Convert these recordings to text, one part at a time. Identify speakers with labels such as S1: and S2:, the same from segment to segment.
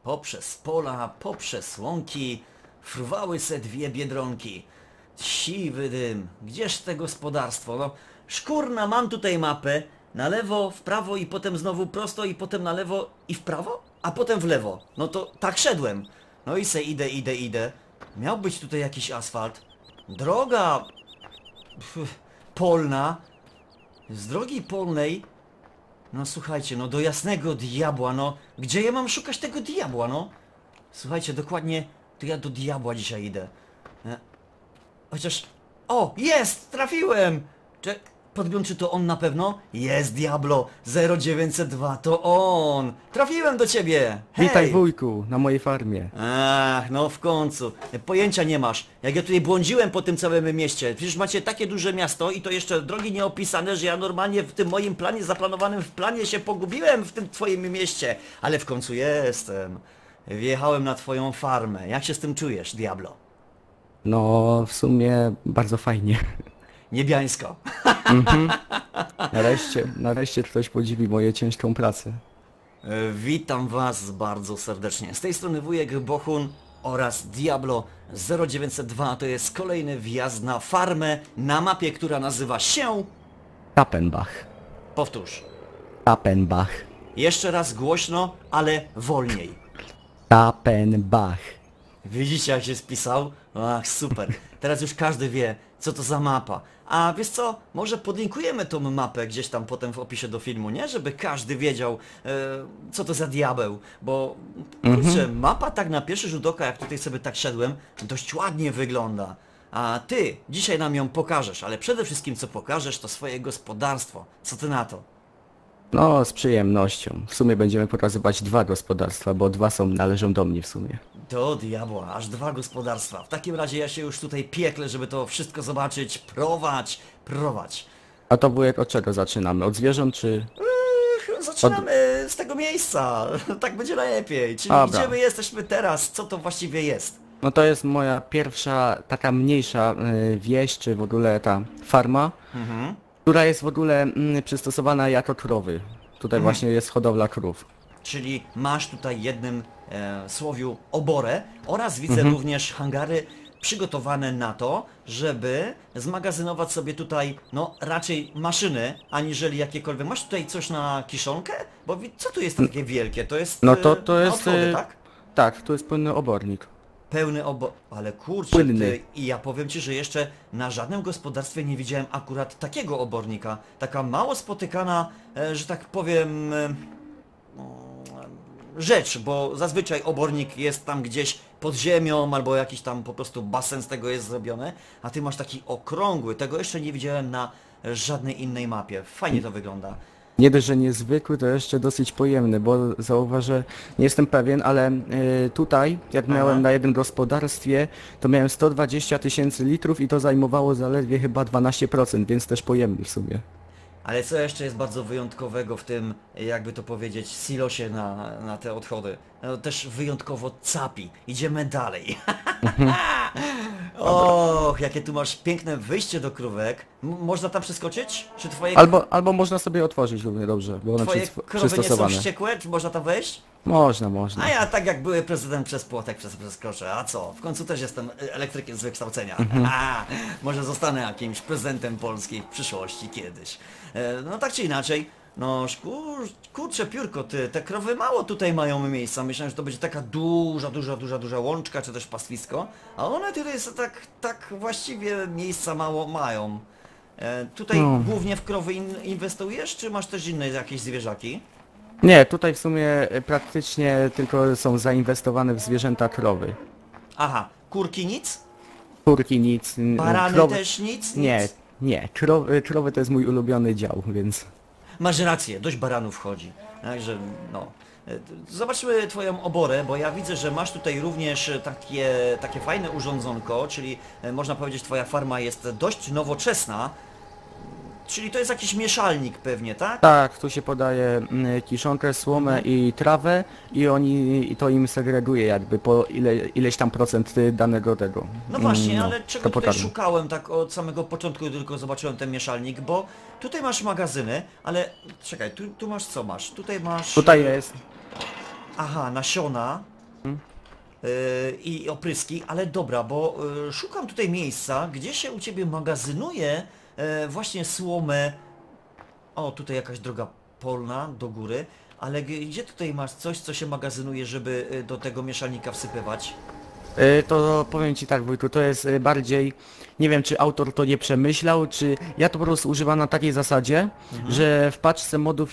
S1: Poprzez pola, poprzez łąki fruwały se dwie biedronki. Siwy dym, gdzież te gospodarstwo? No, szkurna, mam tutaj mapę. Na lewo, w prawo i potem znowu prosto i potem na lewo i w prawo, a potem w lewo. No to tak szedłem. No i se idę. Miał być tutaj jakiś asfalt. Droga polna. Z drogi polnej. No słuchajcie, no do jasnego diabła, no. Gdzie ja mam szukać tego diabła, no? Słuchajcie, dokładnie, to ja do diabła dzisiaj idę. Chociaż... O, jest! Trafiłem! Podgląd, czy to on na pewno? Jest, Diablo! 0902, to on! Trafiłem do ciebie! Hej!
S2: Witaj wujku, na mojej farmie.
S1: Ach, no w końcu. Pojęcia nie masz. Jak ja tutaj błądziłem po tym całym mieście. Przecież macie takie duże miasto i to jeszcze drogi nieopisane, że ja normalnie w tym moim planie, zaplanowanym w planie się pogubiłem w tym twoim mieście. Ale w końcu jestem. Wjechałem na twoją farmę. Jak się z tym czujesz, Diablo?
S2: No, w sumie bardzo fajnie.
S1: Niebiańsko.
S2: Nareszcie ktoś podziwi moją ciężką pracę.
S1: Witam was bardzo serdecznie. Z tej strony wujek Bohun oraz Diablo 0902. To jest kolejny wjazd na farmę na mapie, która nazywa się...
S2: Tappenbach.
S1: Powtórz.
S2: Tappenbach.
S1: Jeszcze raz głośno, ale wolniej.
S2: Tappenbach.
S1: Widzicie, jak się spisał? Ach, super. Teraz już każdy wie, co to za mapa. A wiesz co? Może podlinkujemy tą mapę gdzieś tam potem w opisie do filmu, nie? Żeby każdy wiedział, co to za diabeł. Bo, kurczę, mapa tak na pierwszy rzut oka, jak tutaj sobie tak szedłem, dość ładnie wygląda. A ty dzisiaj nam ją pokażesz, ale przede wszystkim co pokażesz, to swoje gospodarstwo. Co ty na to?
S2: No, z przyjemnością. W sumie będziemy pokazywać dwa gospodarstwa, bo dwa należą do mnie w sumie.
S1: Do diabła, aż dwa gospodarstwa. W takim razie ja się już tutaj piekle, żeby to wszystko zobaczyć. Prowadź.
S2: A to wujek od czego zaczynamy? Od zwierząt czy...
S1: Zaczynamy z tego miejsca. Tak będzie najlepiej. Czyli
S2: Dobra.
S1: gdzie my jesteśmy teraz? Co to właściwie jest?
S2: No to jest moja pierwsza, taka mniejsza wieś, czy w ogóle ta farma, która jest w ogóle przystosowana jako krowy. Tutaj właśnie jest hodowla krów.
S1: Czyli masz tutaj jednym słowiu oborę oraz widzę również hangary przygotowane na to, żeby zmagazynować sobie tutaj, no raczej maszyny, aniżeli jakiekolwiek. Masz tutaj coś na kiszonkę? Bo co tu jest takie wielkie? To jest
S2: No to
S1: na
S2: jest...
S1: odchody, tak?
S2: Tak, tu jest płynny obornik.
S1: Pełny ale kurczę,
S2: Płynny.
S1: i ja powiem ci, że jeszcze na żadnym gospodarstwie nie widziałem akurat takiego obornika. Taka mało spotykana, że tak powiem, rzecz, bo zazwyczaj obornik jest tam gdzieś pod ziemią, albo jakiś tam po prostu basen z tego jest zrobiony, a ty masz taki okrągły, tego jeszcze nie widziałem na żadnej innej mapie. Fajnie to wygląda.
S2: Nie dość, że niezwykły, to jeszcze dosyć pojemny, bo zauważę, nie jestem pewien, ale tutaj, jak miałem na jednym gospodarstwie, to miałem 120 000 litrów i to zajmowało zaledwie chyba 12%, więc też pojemny w sumie.
S1: Ale co jeszcze jest bardzo wyjątkowego w tym, jakby to powiedzieć, silosie na te odchody? No, też wyjątkowo capi. Idziemy dalej. Och, jakie tu masz piękne wyjście do krówek. Można tam przeskoczyć? Czy twoje,
S2: Albo można sobie otworzyć równie dobrze, bo one
S1: twoje krowy nie są
S2: przystosowane.
S1: wściekłe? Czy można tam wejść?
S2: Można.
S1: A ja tak jak były prezydent przez płotek przeskoczę. A co? W końcu też jestem elektrykiem z wykształcenia. Może zostanę jakimś prezydentem Polski w przyszłości kiedyś. No tak czy inaczej, no kurczę piórko, te krowy mało tutaj mają miejsca. Myślałem, że to będzie taka duża łączka, czy też pastwisko. A one tutaj tak właściwie miejsca mało mają. Tutaj głównie w krowy inwestujesz, czy masz też inne jakieś zwierzaki?
S2: Nie, tutaj w sumie praktycznie tylko są zainwestowane w zwierzęta krowy.
S1: Aha, kurki nic?
S2: Kurki nic.
S1: Barany też nic?
S2: Nie. Krowy to jest mój ulubiony dział, więc...
S1: Masz rację, dość baranów chodzi. Także no. Zobaczmy twoją oborę, bo ja widzę, że masz tutaj również takie fajne urządzonko, czyli można powiedzieć twoja farma jest dość nowoczesna. Czyli to jest jakiś mieszalnik pewnie, tak?
S2: Tak, tu się podaje kiszonkę, słomę i trawę i to im segreguje jakby po ileś tam procent danego tego.
S1: No właśnie, ale czego tutaj
S2: pokarmu.
S1: szukałem tak od samego początku, tylko zobaczyłem ten mieszalnik, bo tutaj masz magazyny, ale czekaj, tu masz co masz? Tutaj masz...
S2: Tutaj jest.
S1: Aha, nasiona. i opryski, ale dobra, bo szukam tutaj miejsca, gdzie się u Ciebie magazynuje właśnie słomę. O, tutaj jakaś droga polna do góry, ale gdzie tutaj masz coś, co się magazynuje, żeby do tego mieszalnika wsypywać?
S2: To powiem Ci tak, Wojtu, to jest bardziej, nie wiem czy autor to nie przemyślał, czy ja to po prostu używam na takiej zasadzie, że w paczce modów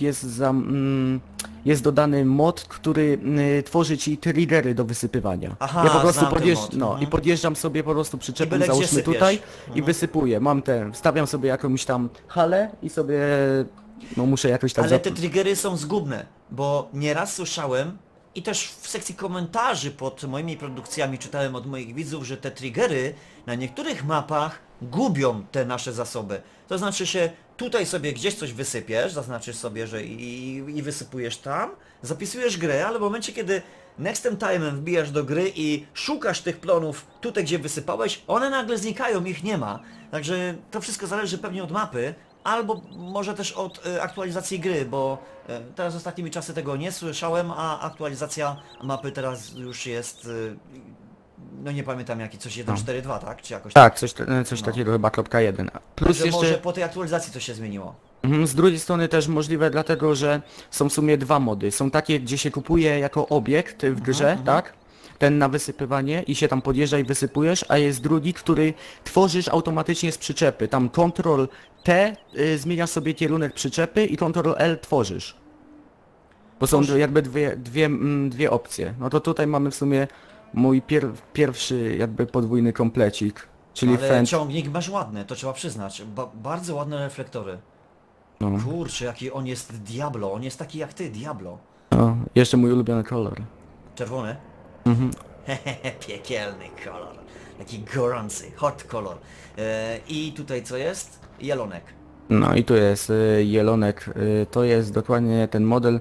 S2: jest dodany mod, który tworzy Ci triggery do wysypywania.
S1: Aha,
S2: ja po prostu
S1: znam ten mod.
S2: i podjeżdżam sobie po prostu przyczepem,
S1: byle gdzie
S2: załóżmy
S1: sypiesz.
S2: tutaj i wysypuję. Stawiam sobie jakąś tam halę i sobie, no muszę jakoś tak
S1: Ale te triggery są zgubne, bo nieraz słyszałem i też w sekcji komentarzy pod moimi produkcjami czytałem od moich widzów, że te triggery na niektórych mapach gubią te nasze zasoby. To znaczy się tutaj sobie gdzieś coś wysypiesz, zaznaczysz sobie, że i wysypujesz tam, zapisujesz grę, ale w momencie kiedy next time'em wbijasz do gry i szukasz tych plonów tutaj gdzie wysypałeś, one nagle znikają, ich nie ma. Także to wszystko zależy pewnie od mapy, albo może też od aktualizacji gry, bo teraz ostatnimi czasy tego nie słyszałem, a aktualizacja mapy teraz już jest, no nie pamiętam jaki, coś 1.4.2, tak? Czy jakoś
S2: Tak, coś takiego chyba .1. Plus
S1: Także może
S2: jeszcze
S1: po tej aktualizacji coś się zmieniło.
S2: z drugiej strony też możliwe dlatego, że są w sumie dwa mody. Są takie, gdzie się kupuje jako obiekt w grze, tak? Ten na wysypywanie i się tam podjeżdża i wysypujesz, a jest drugi, który tworzysz automatycznie z przyczepy. Tam Ctrl T zmieniasz sobie kierunek przyczepy i Ctrl L tworzysz. Bo są jakby dwie opcje. No to tutaj mamy w sumie mój pierwszy jakby podwójny komplecik, czyli
S1: Ale
S2: Fendt.
S1: ciągnik masz ładny, to trzeba przyznać. Bardzo ładne reflektory.
S2: No.
S1: Kurczę, jaki on jest Diablo. On jest taki jak ty, Diablo.
S2: No, jeszcze mój ulubiony kolor.
S1: Czerwony? Hehehe, piekielny kolor. Taki gorący, hot kolor. I tutaj co jest? Jelonek.
S2: No i tu jest jelonek, to jest dokładnie ten model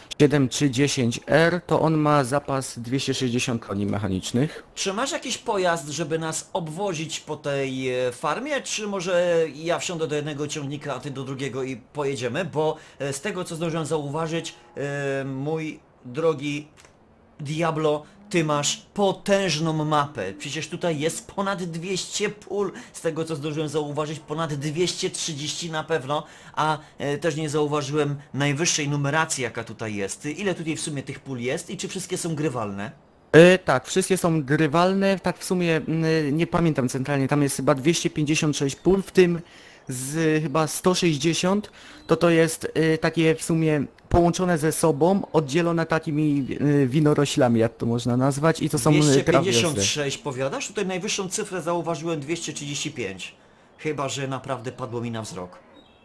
S2: 7310R, to on ma zapas 260 koni mechanicznych.
S1: Czy masz jakiś pojazd, żeby nas obwozić po tej farmie, czy może ja wsiądę do jednego ciągnika, a ty do drugiego i pojedziemy? Bo z tego co zdążyłem zauważyć, mój drogi Diablo, ty masz potężną mapę. Przecież tutaj jest ponad 200 pól, z tego co zdążyłem zauważyć, ponad 230 na pewno, a też nie zauważyłem najwyższej numeracji jaka tutaj jest. Ile tutaj w sumie tych pól jest i czy wszystkie są grywalne?
S2: Tak, wszystkie są grywalne, tak w sumie nie pamiętam centralnie, tam jest chyba 256 pól, w tym z chyba 160 to jest takie w sumie połączone ze sobą, oddzielone takimi winoroślami, jak to można nazwać, i to są trawiosy.
S1: 256 powiadasz? Tutaj najwyższą cyfrę zauważyłem 235. Chyba że naprawdę padło mi na wzrok.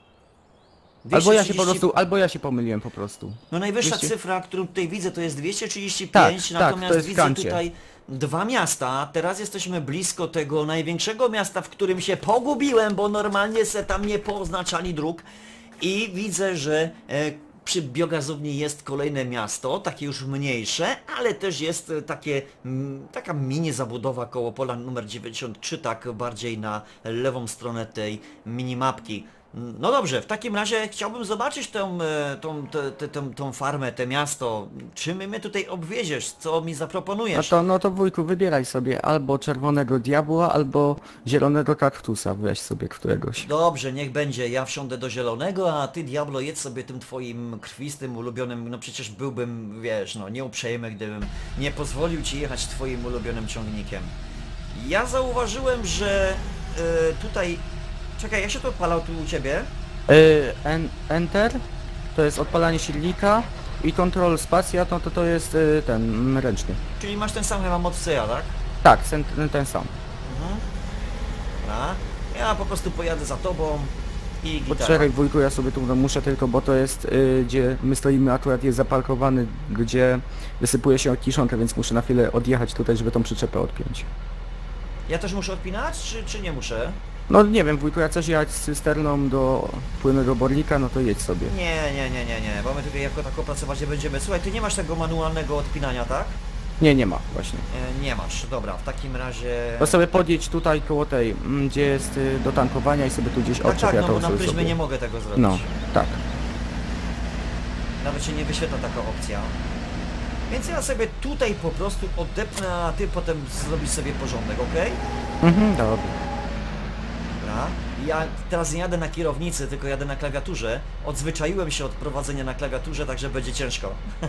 S2: Albo ja się pomyliłem po prostu.
S1: No najwyższa
S2: 200? cyfra,
S1: cyfra, którą tutaj widzę, to jest 235,
S2: Tak, to
S1: natomiast
S2: jest w
S1: widzę
S2: kancie.
S1: tutaj dwa miasta. Teraz jesteśmy blisko tego największego miasta, w którym się pogubiłem, bo normalnie se tam nie pooznaczali dróg. I widzę, że przy biogazowni jest kolejne miasto, takie już mniejsze, ale też jest taka mini zabudowa koło pola numer 93, tak bardziej na lewą stronę tej minimapki. No dobrze, w takim razie chciałbym zobaczyć tą farmę, to miasto. Czy mnie tutaj obwieziesz? Co mi zaproponujesz?
S2: No to wujku, wybieraj sobie albo czerwonego diabła, albo zielonego kaktusa, weź sobie któregoś.
S1: Dobrze, niech będzie. Ja wsiądę do zielonego, a ty, Diablo, jedz sobie tym twoim krwistym, ulubionym. No przecież byłbym, wiesz, no nieuprzejmy, gdybym nie pozwolił ci jechać twoim ulubionym ciągnikiem. Ja zauważyłem, że tutaj... Czekaj, jak się to odpalał tu u ciebie?
S2: Enter to jest odpalanie silnika i Ctrl spacja to jest ten ręczny.
S1: Czyli masz ten sam chyba mod co ja, tak?
S2: Tak, ten sam.
S1: Dobra. Ja po prostu pojadę za tobą i gitara.
S2: Poczekaj wujku, ja sobie tu muszę tylko, bo to jest gdzie my stoimy, akurat jest zaparkowany, gdzie wysypuje się kiszonka, więc muszę na chwilę odjechać tutaj, żeby tą przyczepę odpiąć.
S1: Ja też muszę odpinać, czy nie muszę?
S2: No nie wiem wujku, jak coś jechać z cysterną do płynnego bornika, no to jedź sobie.
S1: Nie, bo my tutaj jako tako pracować nie będziemy. Słuchaj, ty nie masz tego manualnego odpinania, tak?
S2: Nie ma właśnie.
S1: Nie masz, dobra, w takim razie...
S2: To sobie podjedź tutaj koło tej, gdzie jest do tankowania i sobie tu gdzieś odczep,
S1: Tak,
S2: ja
S1: no
S2: to
S1: bo na
S2: sobie
S1: Pryzmie
S2: zrobię.
S1: nie mogę tego zrobić.
S2: No, tak.
S1: Nawet się nie wyświetla taka opcja. Więc ja sobie tutaj po prostu odepnę, a ty potem zrobisz sobie porządek, ok?
S2: Dobra.
S1: Dobra. Ja teraz nie jadę na kierownicy, tylko jadę na klawiaturze. Odzwyczaiłem się od prowadzenia na klawiaturze, także będzie ciężko.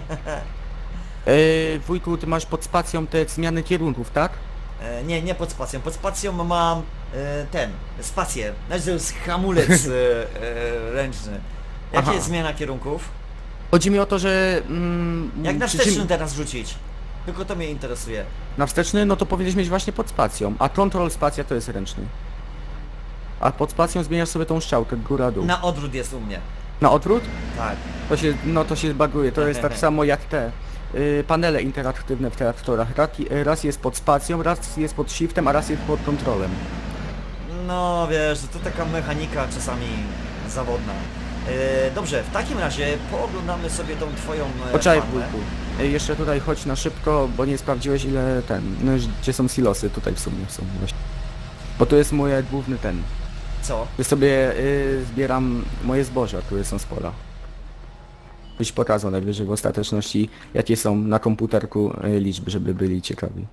S2: Wujku, ty masz pod spacją te zmiany kierunków, tak?
S1: Nie pod spacją. Pod spacją mam spację. Znaczy to jest hamulec ręczny. Jakie
S2: Aha.
S1: jest zmiana kierunków?
S2: Chodzi mi o to, że...
S1: Jak na
S2: przy
S1: wsteczny
S2: czym-
S1: teraz rzucić? Tylko to mnie interesuje.
S2: Na wsteczny, no to powinieneś mieć właśnie pod spacją, a kontrol spacja to jest ręczny. A pod spacją zmieniasz sobie tą strzałkę góra-dół.
S1: Na odwrót jest u mnie.
S2: Na odwrót?
S1: Tak.
S2: To się baguje, to jest tak samo jak te panele interaktywne w traktorach. Raz jest pod spacją, raz jest pod shiftem, a raz jest pod kontrolem.
S1: No wiesz, to taka mechanika czasami zawodna. Dobrze, w takim razie pooglądamy sobie tą twoją
S2: Poczekaj,
S1: farmę.
S2: wujku. Jeszcze tutaj chodź na szybko, bo nie sprawdziłeś ile no gdzie są silosy, tutaj w sumie są właśnie. Bo to jest mój główny ten.
S1: Co?
S2: Ja sobie zbieram moje zboża, które są z pola. Byś pokazał najwyżej w ostateczności, jakie są na komputerku liczby, żeby byli ciekawi.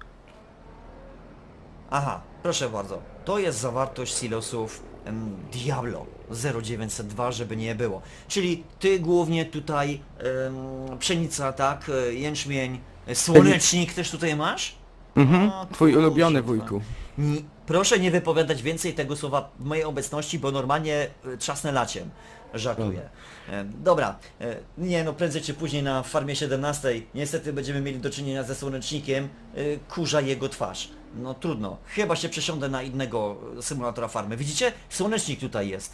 S1: Aha, proszę bardzo. To jest zawartość silosów Diablo 0902, żeby nie było. Czyli ty głównie tutaj pszenica, tak? Jęczmień, słonecznik też tutaj masz? O,
S2: Twój
S1: kurczę,
S2: ulubiony,
S1: kurwa.
S2: wujku.
S1: Proszę nie wypowiadać więcej tego słowa w mojej obecności, bo normalnie trzasnę laciem. Żartuję. Dobra, nie no, prędzej czy później na farmie 17 niestety będziemy mieli do czynienia ze słonecznikiem, kurza jego twarz. No trudno, chyba się przesiądę na innego symulatora farmy. Widzicie? Słonecznik tutaj jest.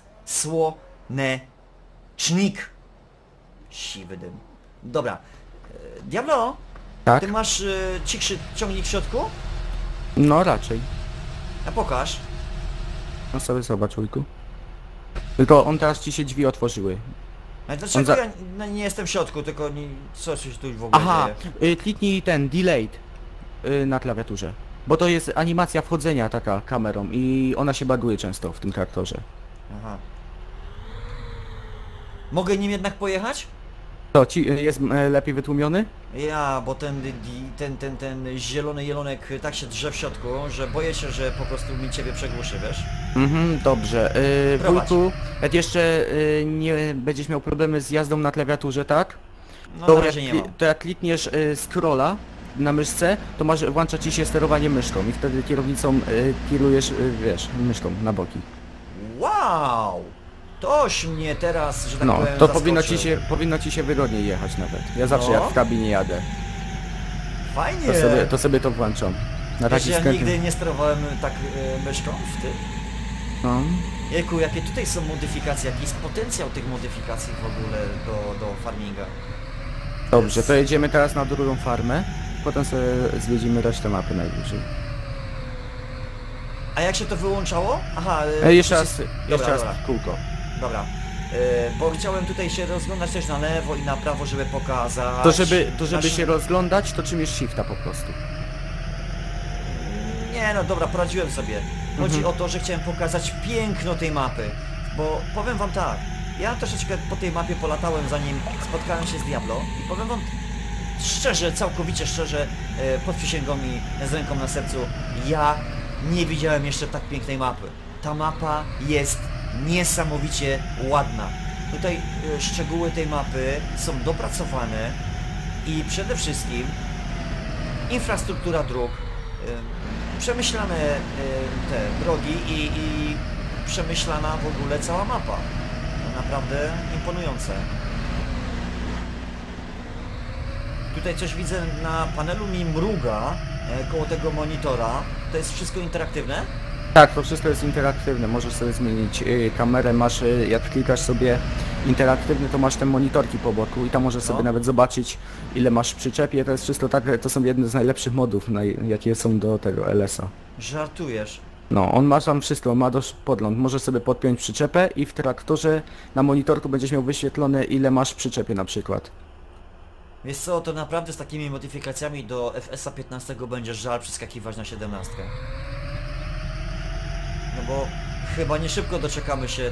S1: Słonecznik. Siwy dym. Dobra. Diablo,
S2: Tak?
S1: ty masz cichszy ciągnik w środku?
S2: No raczej.
S1: A pokaż.
S2: No sobie zobacz, wujku. Tylko on teraz ci się drzwi otworzyły.
S1: Ale dlaczego
S2: za-
S1: ja nie jestem w środku, tylko nie, co się tu w ogóle
S2: Aha,
S1: dzieje?
S2: kliknij ten delayed na klawiaturze. Bo to jest animacja wchodzenia taka kamerą i ona się baguje często w tym traktorze.
S1: Aha. Mogę nim jednak pojechać?
S2: To ci jest lepiej wytłumiony?
S1: Ja, bo ten zielony jelonek tak się drze w środku, że boję się, że po prostu mi ciebie przegłuszy, wiesz?
S2: Dobrze.
S1: Prowadź.
S2: Wujku, jak jeszcze nie będziesz miał problemy z jazdą na klawiaturze, tak?
S1: No
S2: To
S1: na razie nie mam.
S2: to jak klikniesz scrolla na myszce, to włącza ci się sterowanie myszką i wtedy kierownicą kierujesz, wiesz, myszką na boki.
S1: Wow! Toś mnie teraz, że tak
S2: No,
S1: powiem,
S2: to
S1: zaskoczył.
S2: powinno ci się wygodniej jechać nawet. Ja zawsze
S1: No.
S2: jak w kabinie jadę,
S1: Fajnie!
S2: to sobie to włączam. Na
S1: Wiesz,
S2: taki
S1: ja
S2: skrętny...
S1: nigdy nie sterowałem tak myszką w tym.
S2: No.
S1: Jejku, jakie tutaj są modyfikacje, jaki jest potencjał tych modyfikacji w ogóle do farminga.
S2: Dobrze, to jedziemy teraz na drugą farmę. Potem sobie zwiedzimy resztę mapy najwyżej.
S1: A jak się to wyłączało? Aha,
S2: Jeszcze
S1: przycisk-
S2: raz,
S1: Dobra,
S2: jeszcze raz
S1: dobra.
S2: kółko.
S1: Dobra. Bo chciałem tutaj się rozglądać też na lewo i na prawo, żeby pokazać...
S2: To żeby
S1: naszym-
S2: się rozglądać, to czym jest shifta po prostu.
S1: Nie no dobra, poradziłem sobie. Chodzi o to, że chciałem pokazać piękno tej mapy. Bo powiem wam tak, ja troszeczkę po tej mapie polatałem zanim spotkałem się z Diablo i powiem wam szczerze, całkowicie szczerze, pod przysięgą i z ręką na sercu, ja nie widziałem jeszcze tak pięknej mapy. Ta mapa jest niesamowicie ładna. Tutaj szczegóły tej mapy są dopracowane i przede wszystkim infrastruktura dróg, przemyślane te drogi i przemyślana w ogóle cała mapa. To naprawdę imponujące. Tutaj coś widzę na panelu mi mruga koło tego monitora. To jest wszystko interaktywne?
S2: Tak, to wszystko jest interaktywne, możesz sobie zmienić kamerę, masz, jak klikasz sobie interaktywny, to masz te monitorki po boku i tam możesz sobie nawet zobaczyć, ile masz w przyczepie, to jest wszystko tak, to są jedne z najlepszych modów, jakie są do tego LS-a.
S1: Żartujesz.
S2: No, on ma tam wszystko, ma dość podgląd, możesz sobie podpiąć przyczepę i w traktorze na monitorku będziesz miał wyświetlone, ile masz w przyczepie na przykład.
S1: Wiesz co, to naprawdę z takimi modyfikacjami do FS-a 15 będzie żal przeskakiwać na 17. No bo chyba nie szybko doczekamy się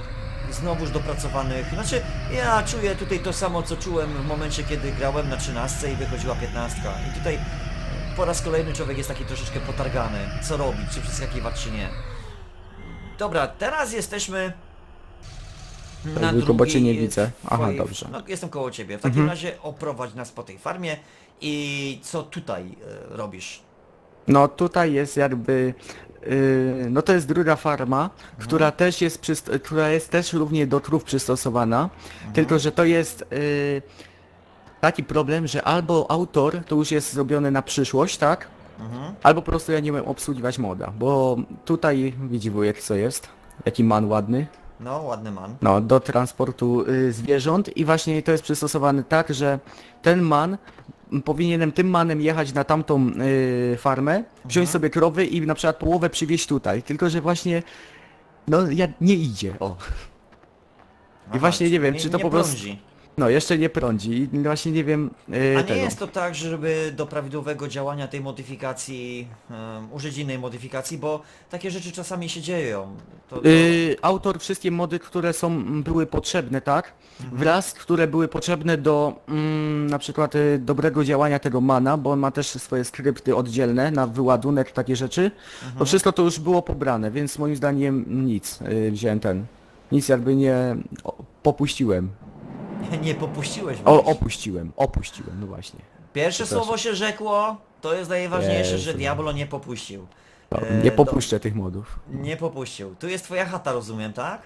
S1: znowuż dopracowanych. Znaczy, ja czuję tutaj to samo, co czułem w momencie, kiedy grałem na 13 i wychodziła 15. I tutaj po raz kolejny człowiek jest taki troszeczkę potargany. Co robić, czy przeskakiwać, czy nie. Dobra, teraz jesteśmy na
S2: Wujku, bo cię nie
S1: drugiej...
S2: widzę. Aha,
S1: twojej-
S2: dobrze.
S1: No, jestem koło ciebie. W takim razie oprowadź nas po tej farmie i co tutaj robisz?
S2: No tutaj jest jakby, no to jest druga farma, która też jest, która jest też równie do krów przystosowana, tylko że to jest taki problem, że albo autor to już jest zrobione na przyszłość, tak? Albo po prostu ja nie umiem obsługiwać moda, bo tutaj widzi wujek co jest, jaki man ładny.
S1: No, ładny man.
S2: No, do transportu zwierząt i właśnie to jest przystosowane tak, że ten man, powinienem tym manem jechać na tamtą farmę, wziąć sobie krowy i na przykład połowę przywieźć tutaj, tylko że właśnie, no nie idzie, o. I właśnie nie wiem, czy to
S1: nie
S2: po prostu,
S1: prądzi.
S2: no jeszcze nie prądzi i właśnie nie wiem
S1: A nie
S2: tego.
S1: jest to tak, żeby do prawidłowego działania tej modyfikacji użyć innej modyfikacji, bo takie rzeczy czasami się dzieją. To...
S2: Autor wszystkie mody, które były potrzebne, tak? Wraz, które były potrzebne do na przykład dobrego działania tego mana, bo on ma też swoje skrypty oddzielne na wyładunek, takie rzeczy. To wszystko to już było pobrane, więc moim zdaniem nic. Wziąłem nic jakby nie popuściłem.
S1: Nie popuściłeś mnie.
S2: Opuściłem, no właśnie.
S1: Pierwsze słowo się rzekło, to jest najważniejsze, że
S2: Jezu.
S1: Diablo nie popuścił.
S2: No,
S1: E,
S2: nie popuszczę tych modów.
S1: Nie popuścił. Tu jest twoja chata, rozumiem, tak?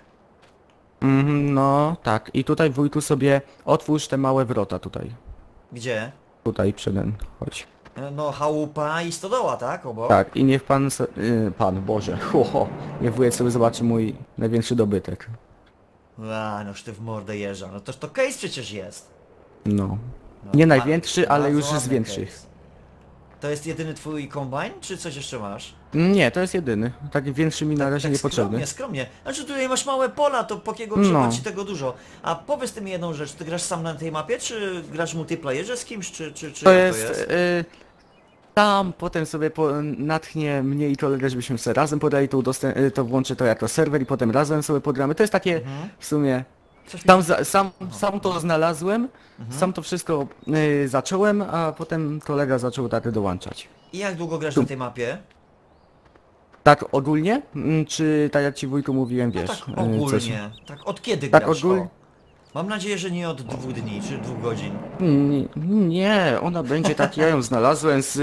S2: No tak, i tutaj wujku sobie otwórz te małe wrota tutaj.
S1: Gdzie?
S2: Tutaj przede mną, chodź.
S1: No, chałupa i stodoła, tak? Obok?
S2: Tak, i niech pan, pan, Boże, niech wujek sobie zobaczy mój największy dobytek.
S1: A, noż ty w mordę jeża. No toż to case przecież jest.
S2: No.
S1: No,
S2: Nie największy, ale
S1: bardzo
S2: już z
S1: ładny
S2: większych.
S1: case. To jest jedyny twój kombajn, czy coś jeszcze masz?
S2: Nie, to jest jedyny. Tak większy mi na razie
S1: Tak
S2: niepotrzebny.
S1: skromnie, skromnie. Znaczy tutaj masz małe pola, to po kiego trzeba ci tego dużo. A powiedz ty mi jedną rzecz, ty grasz sam na tej mapie, czy grasz w multiplayerze z kimś, czy
S2: To
S1: jak
S2: jest, tam potem sobie natchnie mnie i kolegę, żebyśmy sobie razem podali, to włączę to jako serwer i potem razem sobie podgramy. To jest takie w sumie...
S1: Coś mi...
S2: Tam sam to znalazłem, sam to wszystko zacząłem, a potem kolega zaczął tak dołączać.
S1: I jak długo grasz na tej mapie?
S2: Tak ogólnie? Czy tak jak ci wujku mówiłem,
S1: No
S2: wiesz?
S1: tak
S2: coś-
S1: ogólnie. Tak od kiedy
S2: Tak
S1: grasz?
S2: ogólnie?
S1: O. Mam nadzieję, że nie od 2 dni, czy 2 godzin.
S2: Nie, ona będzie tak, ja ją znalazłem z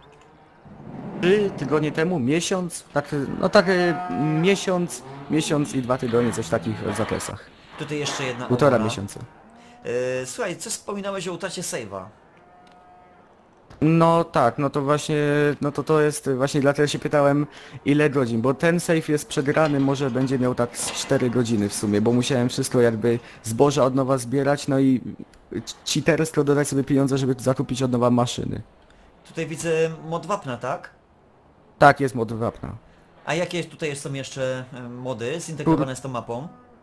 S2: 3 tygodnie temu, miesiąc, tak, no tak miesiąc i 2 tygodnie, coś w takich zakresach.
S1: Tutaj jeszcze jedna
S2: Półtora
S1: opona.
S2: miesiąca.
S1: Słuchaj, co wspominałeś o utracie save'a?
S2: No tak, no to właśnie, no to jest, właśnie dlatego się pytałem ile godzin, bo ten save jest przegrany, może będzie miał tak z 4 godziny w sumie, bo musiałem wszystko jakby zboża od nowa zbierać, no i cheatersko dodać sobie pieniądze, żeby zakupić od nowa maszyny.
S1: Tutaj widzę mod wapna, tak?
S2: Tak, jest mod wapna.
S1: A jakie tutaj są jeszcze mody zintegrowane z tą mapą?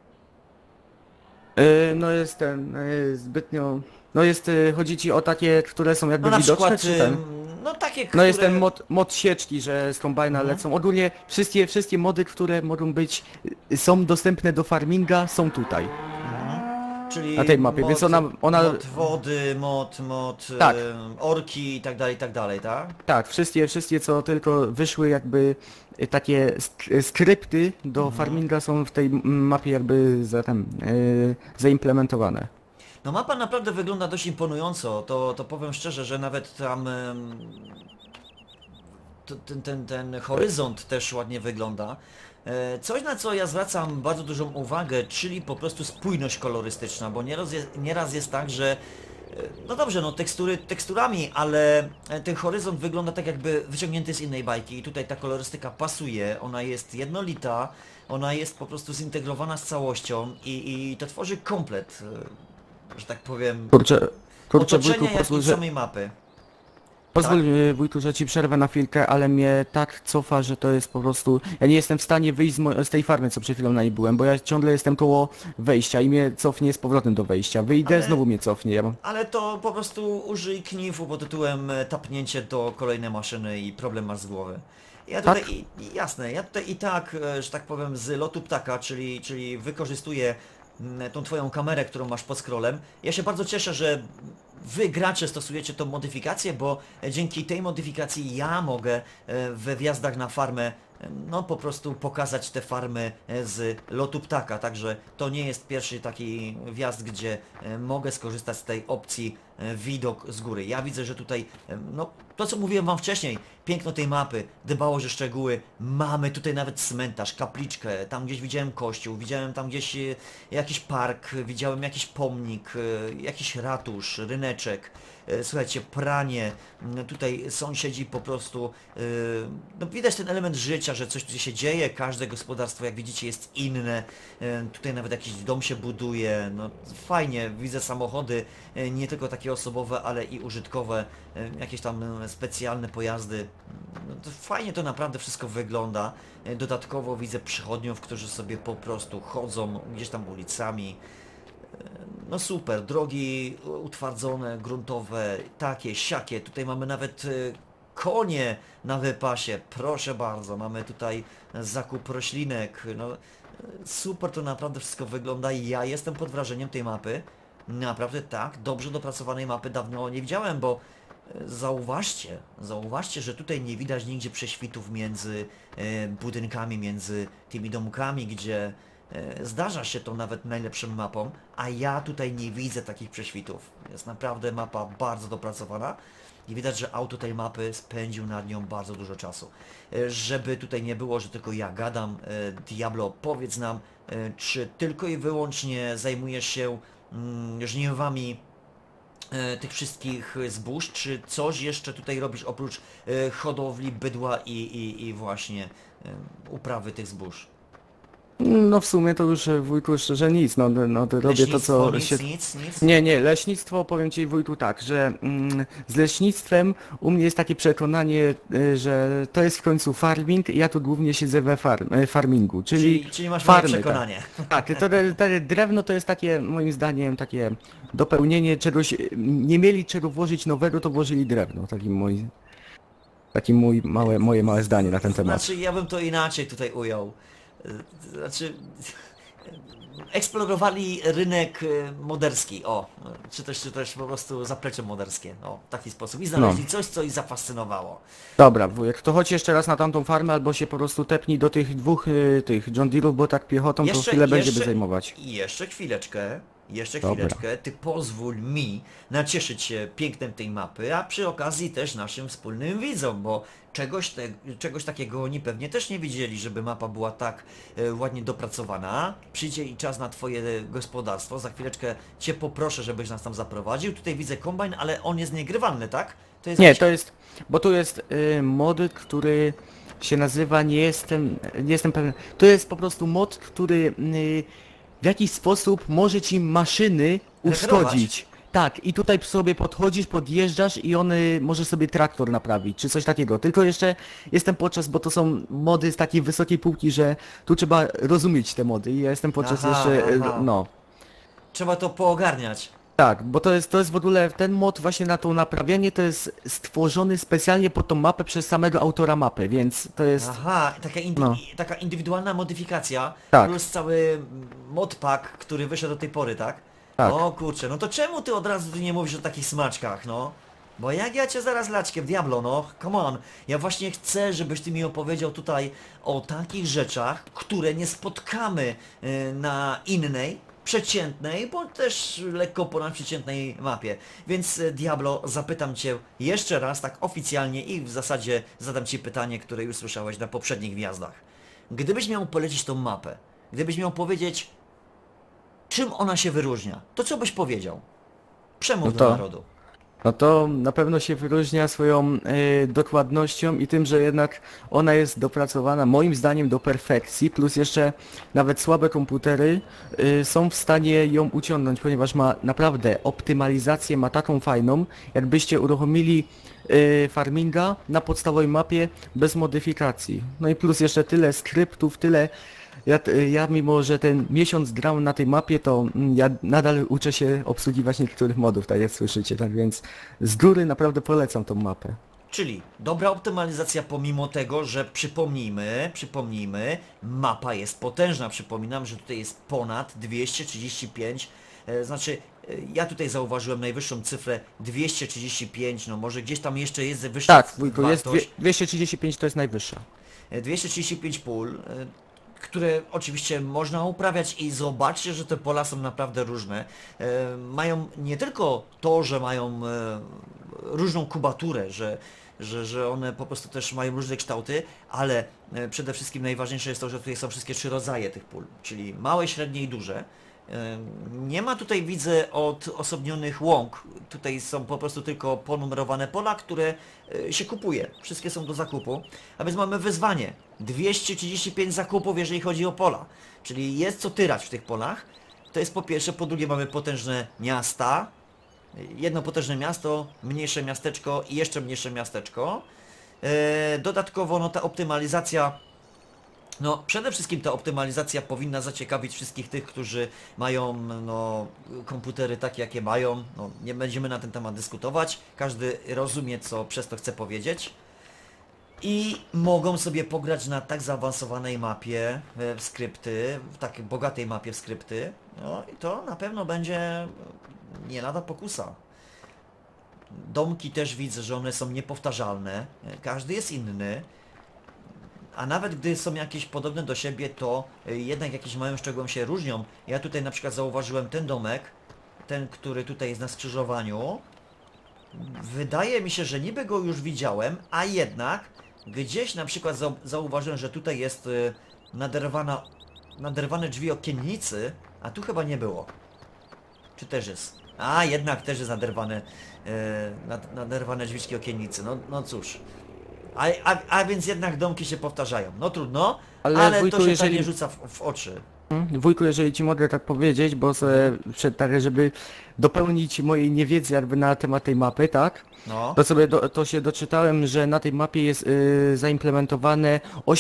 S2: No jest zbytnio, no jest, chodzi ci o takie, które są jakby
S1: No na
S2: widoczne,
S1: przykład,
S2: czy ten?
S1: no takie,
S2: No
S1: które...
S2: jest ten mod sieczki, że z kombajna lecą. Ogólnie wszystkie mody, które mogą być, są dostępne do farminga, są tutaj.
S1: Czyli
S2: na tej mapie,
S1: mod,
S2: więc ona-
S1: mod wody, mod
S2: Tak.
S1: orki i tak dalej, tak?
S2: Tak, wszystkie co tylko wyszły jakby takie skrypty do farminga są w tej mapie jakby zaimplementowane.
S1: No mapa naprawdę wygląda dość imponująco, to powiem szczerze, że nawet tam ten horyzont też ładnie wygląda. Coś, na co ja zwracam bardzo dużą uwagę, czyli po prostu spójność kolorystyczna, bo nieraz jest tak, że no dobrze, no tekstury teksturami, ale ten horyzont wygląda tak, jakby wyciągnięty z innej bajki i tutaj ta kolorystyka pasuje, ona jest jednolita, ona jest po prostu zintegrowana z całością i to tworzy komplet, że tak powiem,
S2: Kurczę wujku,
S1: otoczenia, jak i
S2: pozwól, że,
S1: samej mapy.
S2: pozwól wujku, że ci przerwę na chwilkę, ale mnie tak cofa, że to jest po prostu... Ja nie jestem w stanie wyjść z tej farmy, co przed chwilą na niej byłem, bo ja ciągle jestem koło wejścia i mnie cofnie z powrotem do wejścia. Wyjdę,
S1: Ale-
S2: znowu mnie cofnie. Ja mam...
S1: Ale to po prostu użyj knifu pod tytułem tapnięcie do kolejnej maszyny i problem masz z głowy. Ja
S2: Tak?
S1: tutaj, jasne, ja tutaj i tak, że tak powiem, z lotu ptaka, czyli wykorzystuję tą twoją kamerę, którą masz pod scrollem. Ja się bardzo cieszę, że wy gracze stosujecie tą modyfikację, bo dzięki tej modyfikacji ja mogę we wjazdach na farmę no po prostu pokazać te farmy z lotu ptaka, także to nie jest pierwszy taki wjazd, gdzie mogę skorzystać z tej opcji widok z góry. Ja widzę, że tutaj, no to co mówiłem wam wcześniej, piękno tej mapy, dbałość o szczegóły, mamy tutaj nawet cmentarz, kapliczkę, tam gdzieś widziałem kościół, widziałem tam gdzieś jakiś park, widziałem jakiś pomnik, jakiś ratusz, ryneczek. Słuchajcie, pranie, tutaj sąsiedzi po prostu, no widać ten element życia, że coś tu się dzieje, każde gospodarstwo jak widzicie jest inne, tutaj nawet jakiś dom się buduje, no fajnie, widzę samochody, nie tylko takie osobowe, ale i użytkowe, jakieś tam specjalne pojazdy, no to fajnie to naprawdę wszystko wygląda, dodatkowo widzę przychodniów, którzy sobie po prostu chodzą gdzieś tam ulicami. No super, drogi utwardzone, gruntowe, takie, siakie. Tutaj mamy nawet konie na wypasie, proszę bardzo. Mamy tutaj zakup roślinek. No, super to naprawdę wszystko wygląda i ja jestem pod wrażeniem tej mapy. Naprawdę tak, dobrze dopracowanej mapy dawno nie widziałem, bo zauważcie, że tutaj nie widać nigdzie prześwitów między budynkami, między tymi domkami, gdzie zdarza się to nawet najlepszym mapom, a ja tutaj nie widzę takich prześwitów. Jest naprawdę mapa bardzo dopracowana i widać, że autor tej mapy spędził nad nią bardzo dużo czasu. Żeby tutaj nie było, że tylko ja gadam, Diablo, powiedz nam, czy tylko i wyłącznie zajmujesz się żniwami tych wszystkich zbóż, czy coś jeszcze tutaj robisz oprócz hodowli bydła i właśnie uprawy tych zbóż?
S2: No w sumie to już wujku szczerze nic, no to robię to co
S1: Leśnictwo,
S2: się...
S1: nic?
S2: Nie, leśnictwo powiem ci wujku tak, że z leśnictwem u mnie jest takie przekonanie, że to jest w końcu farming i ja tu głównie siedzę we farmingu,
S1: Czyli masz moje
S2: farmy,
S1: przekonanie.
S2: Tak, to drewno to jest takie moim zdaniem takie dopełnienie czegoś, nie mieli czego włożyć nowego, to włożyli drewno, moje małe zdanie na ten temat.
S1: Znaczy, ja bym to inaczej tutaj ujął. Znaczy, eksplorowali rynek moderski, czy też po prostu zaplecze moderskie, w taki sposób. I znaleźli coś, co ich zafascynowało.
S2: Dobra, wujek, to chodź jeszcze raz na tamtą farmę, albo się po prostu tepnij do tych dwóch, tych John Deere'ów, bo tak piechotą to chwilę będziemy zajmować.
S1: Jeszcze chwileczkę.
S2: Dobra.
S1: Ty pozwól mi nacieszyć się pięknem tej mapy, a przy okazji też naszym wspólnym widzom, bo czegoś takiego oni pewnie też nie widzieli, żeby mapa była tak ładnie dopracowana. Przyjdzie i czas na twoje gospodarstwo, za chwileczkę cię poproszę, żebyś nas tam zaprowadził. Tutaj widzę kombajn, ale on jest niegrywalny, tak? To jest
S2: Nie,
S1: jakiś...
S2: to jest, bo tu jest mod, który się nazywa, nie jestem pewien, to jest po prostu mod, który w jakiś sposób może ci maszyny uszkodzić. Tak, i tutaj sobie podchodzisz, podjeżdżasz i on może sobie traktor naprawić, czy coś takiego. Tylko jeszcze jestem podczas, bo to są mody z takiej wysokiej półki, że tu trzeba rozumieć te mody i ja jestem podczas no.
S1: Trzeba to poogarniać.
S2: Tak, bo to jest w ogóle, ten mod właśnie na to naprawianie to jest stworzony specjalnie pod tą mapę przez samego autora mapy, więc to jest...
S1: Aha, taka indywidualna modyfikacja,
S2: Tak.
S1: plus cały modpack, który wyszedł do tej pory, tak?
S2: Tak.
S1: O kurczę, no to czemu ty od razu nie mówisz o takich smaczkach, no? Bo jak ja cię zaraz laczkiem, Diablo, no, come on. Ja właśnie chcę, żebyś ty mi opowiedział tutaj o takich rzeczach, które nie spotkamy na innej, przeciętnej, bo też lekko ponadprzeciętnej mapie. Więc Diablo, zapytam cię jeszcze raz, tak oficjalnie i w zasadzie zadam ci pytanie, które już słyszałeś na poprzednich wjazdach. Gdybyś miał polecić tą mapę, gdybyś miał powiedzieć, czym ona się wyróżnia, to co byś powiedział? Przemów do narodu.
S2: No to na pewno się wyróżnia swoją dokładnością i tym, że jednak ona jest dopracowana moim zdaniem do perfekcji, plus jeszcze nawet słabe komputery są w stanie ją uciągnąć, ponieważ ma naprawdę optymalizację, ma taką fajną, jakbyście uruchomili farminga na podstawowej mapie bez modyfikacji. No i plus jeszcze tyle skryptów, tyle... Ja mimo, że ten miesiąc grałem na tej mapie, to ja nadal uczę się obsługiwać niektórych modów, tak jak słyszycie, tak więc z góry naprawdę polecam tą mapę.
S1: Czyli dobra optymalizacja pomimo tego, że przypomnijmy, mapa jest potężna. Przypominam, że tutaj jest ponad 235, znaczy ja tutaj zauważyłem najwyższą cyfrę 235, no może gdzieś tam jeszcze jest wyższa
S2: Tak, wujku, jest
S1: wartość.
S2: 235 to jest najwyższa.
S1: 235 pól, które oczywiście można uprawiać i zobaczcie, że te pola są naprawdę różne. Mają nie tylko to, że mają różną kubaturę, że one po prostu też mają różne kształty, ale przede wszystkim najważniejsze jest to, że tutaj są wszystkie 3 rodzaje tych pól, czyli małe, średnie i duże. Nie ma tutaj, widzę, odosobnionych łąk. Tutaj są po prostu tylko ponumerowane pola, które się kupuje. Wszystkie są do zakupu. A więc mamy wyzwanie. 235 zakupów, jeżeli chodzi o pola. Czyli jest co tyrać w tych polach. To jest po pierwsze. Po drugie mamy potężne miasta. Jedno potężne miasto, mniejsze miasteczko i jeszcze mniejsze miasteczko. Dodatkowo no ta optymalizacja. No, przede wszystkim ta optymalizacja powinna zaciekawić wszystkich tych, którzy mają no, komputery takie, jakie mają. No, nie będziemy na ten temat dyskutować. Każdy rozumie, co przez to chce powiedzieć. I mogą sobie pograć na tak zaawansowanej mapie w skrypty, w tak bogatej mapie w skrypty. No i to na pewno będzie nie lada pokusa. Domki też widzę, że one są niepowtarzalne. Każdy jest inny. A nawet gdy są jakieś podobne do siebie, to jednak jakieś małym szczegółem się różnią. Ja tutaj na przykład zauważyłem ten domek, ten, który tutaj jest na skrzyżowaniu. Wydaje mi się, że niby go już widziałem, a jednak gdzieś na przykład zauważyłem, że tutaj jest naderwane drzwi okiennicy, a tu chyba nie było. Czy też jest? A, jednak też jest naderwane drzwiczki okiennicy. No cóż. A więc jednak domki się powtarzają. No trudno, ale
S2: wujku,
S1: to się tak
S2: jeżeli...
S1: nie rzuca w oczy.
S2: Wujku, jeżeli ci mogę tak powiedzieć, bo żeby dopełnić mojej niewiedzy jakby na temat tej mapy, tak?
S1: No.
S2: To się doczytałem, że na tej mapie jest zaimplementowane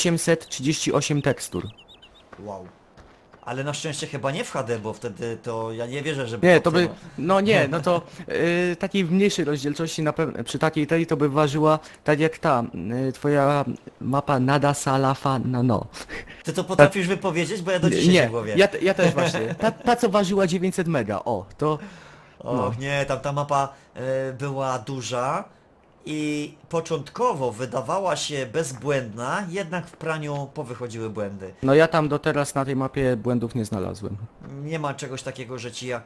S2: 838 tekstur.
S1: Wow. Ale na szczęście chyba nie w HD, bo wtedy to ja nie wierzę, żeby...
S2: Nie, to by, no nie, no to takiej mniejszej rozdzielczości na pewno, przy takiej tej to by ważyła tak jak ta, twoja mapa Nada Salafa no.
S1: Ty to potrafisz wypowiedzieć, bo ja do dzisiaj się
S2: Nie,
S1: w głowie.
S2: ja też właśnie. Ta co ważyła 900 mega, o, to...
S1: Och nie, ta mapa była duża i początkowo wydawała się bezbłędna, jednak w praniu powychodziły błędy.
S2: No ja tam do teraz na tej mapie błędów nie znalazłem.
S1: Nie ma czegoś takiego, że ci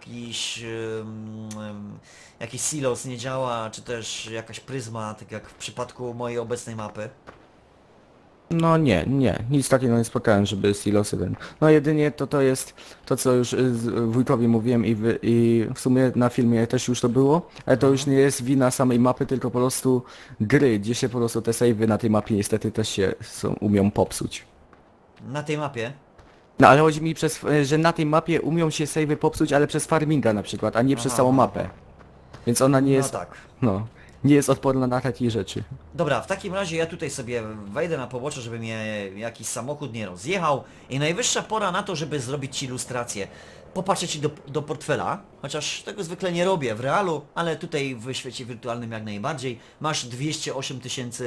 S1: jakiś silos nie działa, czy też jakaś pryzma, tak jak w przypadku mojej obecnej mapy.
S2: No nie, nic takiego nie spotkałem, żeby silosy ten... No jedynie to jest to, co już wujkowi mówiłem i w sumie na filmie też już to było, ale to już nie jest wina samej mapy, tylko po prostu gry, gdzie się po prostu te save'y na tej mapie niestety też się umią popsuć.
S1: Na tej mapie?
S2: No ale chodzi mi że na tej mapie umią się save'y popsuć, ale przez farminga na przykład, a nie przez całą mapę. Więc ona nie jest...
S1: No tak.
S2: No, nie jest odporna na takie rzeczy.
S1: Dobra, w takim razie ja tutaj sobie wejdę na pobocze, żeby mnie jakiś samochód nie rozjechał i najwyższa pora na to, żeby zrobić ci ilustrację. Popatrzę ci do portfela, chociaż tego zwykle nie robię w realu, ale tutaj w świecie wirtualnym jak najbardziej. Masz 208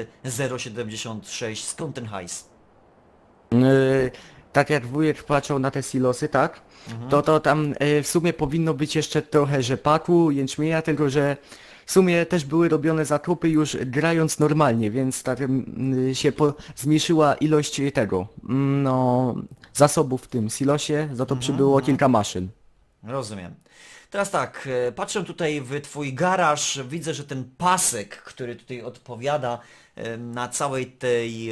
S1: 076, skąd ten hajs?
S2: Tak jak wujek patrzył na te silosy, tak? To tam w sumie powinno być jeszcze trochę rzepaku, jęczmienia, tylko że w sumie też były robione zakupy już grając normalnie, więc tak się zmniejszyła ilość tego, no, zasobów w tym silosie, za to przybyło kilka maszyn.
S1: Rozumiem. Teraz tak, patrzę tutaj w twój garaż, widzę, że ten pasek, który tutaj odpowiada na całej tej...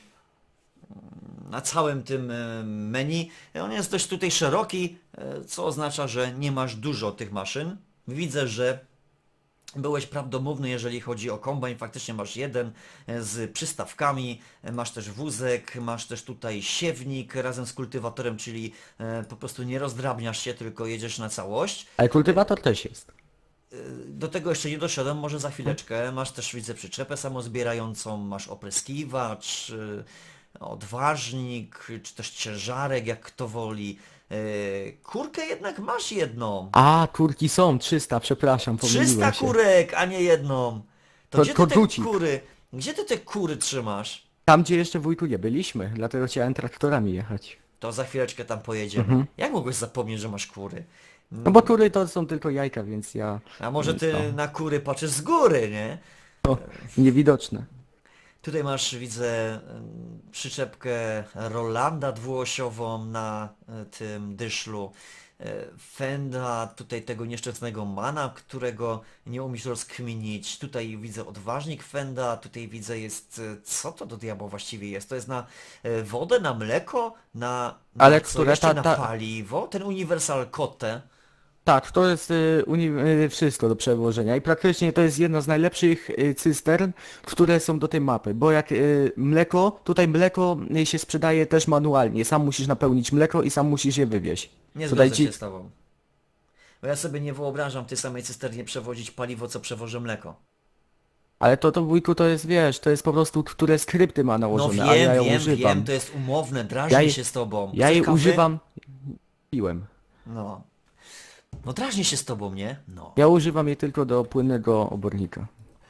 S1: na całym tym menu, on jest dość tutaj szeroki, co oznacza, że nie masz dużo tych maszyn. Widzę, że byłeś prawdomówny, jeżeli chodzi o kombajn, faktycznie masz jeden z przystawkami, masz też wózek, masz też tutaj siewnik razem z kultywatorem, czyli po prostu nie rozdrabniasz się, tylko jedziesz na całość.
S2: Ale kultywator też jest.
S1: Do tego jeszcze nie doszedłem, może za chwileczkę. Masz też, widzę, przyczepę samozbierającą, masz opryskiwacz, odważnik, czy też ciężarek, jak kto woli. Kurkę jednak masz jedną.
S2: A, kurki są, 300, przepraszam, pomyliłem
S1: 300
S2: się.
S1: kurek, a nie jedną. To gdzie ty te
S2: Kodrucik.
S1: kury, gdzie ty te kury trzymasz?
S2: Tam, gdzie jeszcze wujku nie byliśmy, dlatego chciałem traktorami jechać.
S1: To za chwileczkę tam pojedziemy. Jak mogłeś zapomnieć, że masz kury?
S2: No bo kury to są tylko jajka, więc ja...
S1: A może ty
S2: No,
S1: na kury patrzysz z góry, nie?
S2: niewidoczne.
S1: Tutaj masz, widzę, przyczepkę Rolanda dwuosiową na tym dyszlu. Fenda, tutaj tego nieszczęsnego Mana, którego nie umiesz rozkminić. Tutaj widzę odważnik Fenda, tutaj widzę jest... Co to do diabła właściwie jest? To jest na wodę, na mleko, na
S2: Ale
S1: co
S2: które
S1: jeszcze?
S2: ta-
S1: Na
S2: ta-
S1: paliwo? Ten Universal Kotte.
S2: Tak, to jest wszystko do przewożenia i praktycznie to jest jedna z najlepszych cystern, które są do tej mapy, bo jak mleko, tutaj mleko się sprzedaje też manualnie, sam musisz napełnić mleko i sam musisz je wywieźć.
S1: Nie
S2: Tutaj
S1: zgodzę się z tobą. Bo ja sobie nie wyobrażam w tej samej cysternie przewozić paliwo, co przewożę mleko.
S2: Ale to wujku to jest, wiesz, to jest po prostu, które skrypty ma
S1: No
S2: nałożone,
S1: wiem,
S2: a ja ją
S1: wiem,
S2: używam.
S1: wiem, to jest umowne,
S2: Ja
S1: drażni
S2: je-
S1: się z tobą.
S2: Ja
S1: Chcesz
S2: jej
S1: kawy?
S2: używam, piłem.
S1: No. No drażni się z tobą, nie? No.
S2: Ja używam jej tylko do płynnego obornika.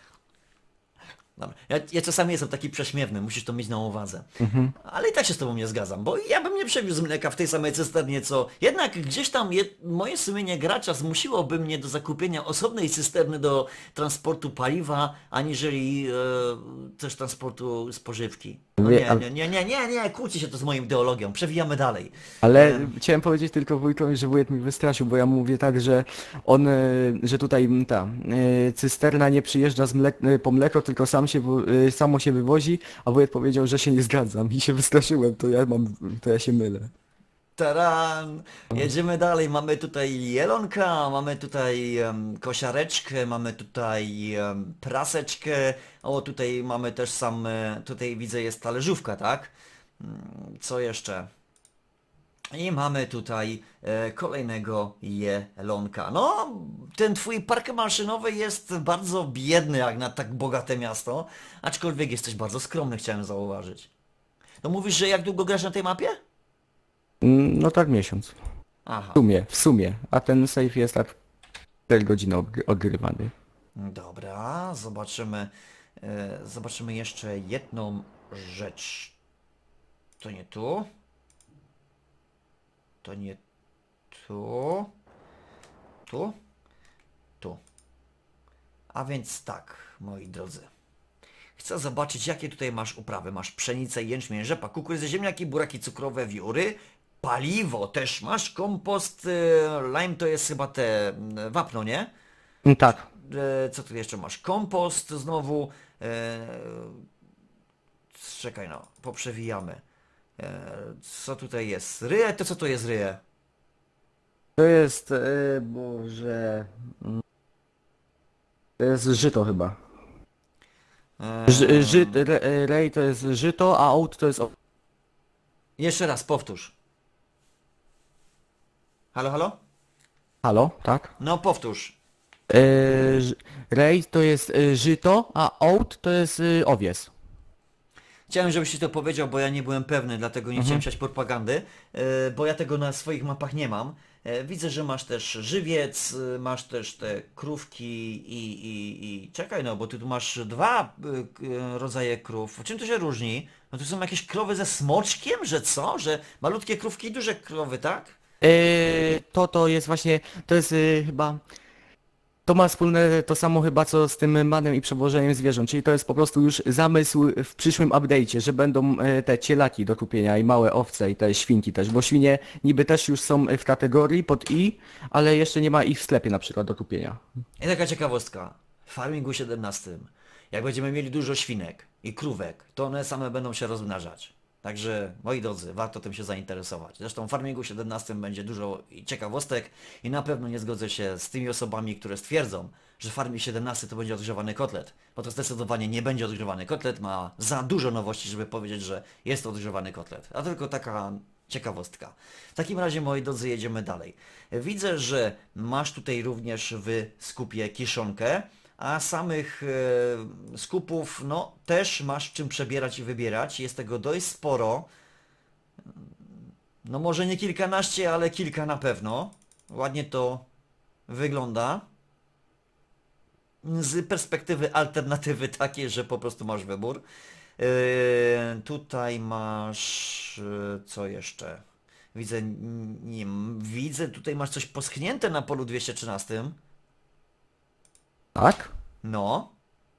S1: Dobra. Ja czasami jestem taki prześmiewny, musisz to mieć na uwadze. Ale i tak się z tobą nie zgadzam, bo ja bym nie przewiózł mleka w tej samej cysternie, co... Jednak gdzieś tam moje sumienie gracza zmusiłoby mnie do zakupienia osobnej cysterny do transportu paliwa, aniżeli też transportu spożywki. No
S2: Wie-
S1: nie, kłóci się to z moją ideologią, przewijamy dalej.
S2: Ale chciałem powiedzieć tylko wujkowi, że wujek mi wystraszył, bo ja mu mówię tak, że on, że tutaj ta cysterna nie przyjeżdża po mleko, tylko samo się wywozi, a wujek powiedział, że się nie zgadzam i się wystraszyłem, to ja się mylę.
S1: Taran! Jedziemy dalej, mamy tutaj jelonka, mamy tutaj kosiareczkę, mamy tutaj praseczkę, o tutaj mamy też tutaj widzę jest talerzówka, tak? Co jeszcze? I mamy tutaj kolejnego jelonka. No, ten twój park maszynowy jest bardzo biedny jak na tak bogate miasto, aczkolwiek jesteś bardzo skromny, chciałem zauważyć. To mówisz, że jak długo grasz na tej mapie?
S2: No tak miesiąc.
S1: Aha.
S2: W sumie. A ten save jest tak 4 godziny odgrywany.
S1: Dobra, zobaczymy jeszcze jedną rzecz. To nie tu. To nie tu. Tu. Tu. A więc tak, moi drodzy. Chcę zobaczyć, jakie tutaj masz uprawy. Masz pszenicę, jęczmień, rzepa, kukurydzę, ziemniaki, buraki cukrowe, wióry. Paliwo też masz, kompost, lime to jest chyba te wapno, nie?
S2: Tak.
S1: Co tu jeszcze masz? Kompost znowu. Czekaj no, poprzewijamy. Co tutaj jest? Ryje? To co to jest ryje?
S2: To jest, Boże... To jest żyto chyba. Rej to jest żyto, a oat to jest...
S1: Jeszcze raz, powtórz. Halo, halo?
S2: Halo, tak?
S1: No powtórz.
S2: Rej to jest żyto, a oat to jest owies.
S1: Chciałem, żebyś ci to powiedział, bo ja nie byłem pewny, dlatego nie chciałem siać propagandy, bo ja tego na swoich mapach nie mam. Widzę, że masz też żywiec, masz też te krówki i... Czekaj no, bo ty tu masz dwa rodzaje krów. Czym to się różni? No tu są jakieś krowy ze smoczkiem, że co? Że malutkie krówki i duże krowy, tak?
S2: To jest właśnie, to jest chyba... To ma wspólne to samo chyba co z tym manem i przewożeniem zwierząt, czyli to jest po prostu już zamysł w przyszłym update'cie, że będą te cielaki do kupienia i małe owce i te świnki też, bo świnie niby też już są w kategorii pod I, ale jeszcze nie ma ich w sklepie na przykład do kupienia.
S1: I taka ciekawostka. W Farmingu 17, jak będziemy mieli dużo świnek i krówek, to one same będą się rozmnażać. Także, moi drodzy, warto tym się zainteresować. Zresztą w Farmingu 17 będzie dużo ciekawostek i na pewno nie zgodzę się z tymi osobami, które stwierdzą, że w Farmie 17 to będzie odgrzewany kotlet. Bo to zdecydowanie nie będzie odgrzewany kotlet, ma za dużo nowości, żeby powiedzieć, że jest to odgrzewany kotlet. A tylko taka ciekawostka. W takim razie, moi drodzy, jedziemy dalej. Widzę, że masz tutaj również w skupie kiszonkę, a samych skupów, no, też masz czym przebierać i wybierać. Jest tego dość sporo. No może nie kilkanaście, ale kilka na pewno. Ładnie to wygląda. z perspektywy alternatywy takiej, że po prostu masz wybór. Tutaj masz... co jeszcze? Widzę, nie, widzę, tutaj masz coś poschnięte na polu 213.
S2: Tak?
S1: No.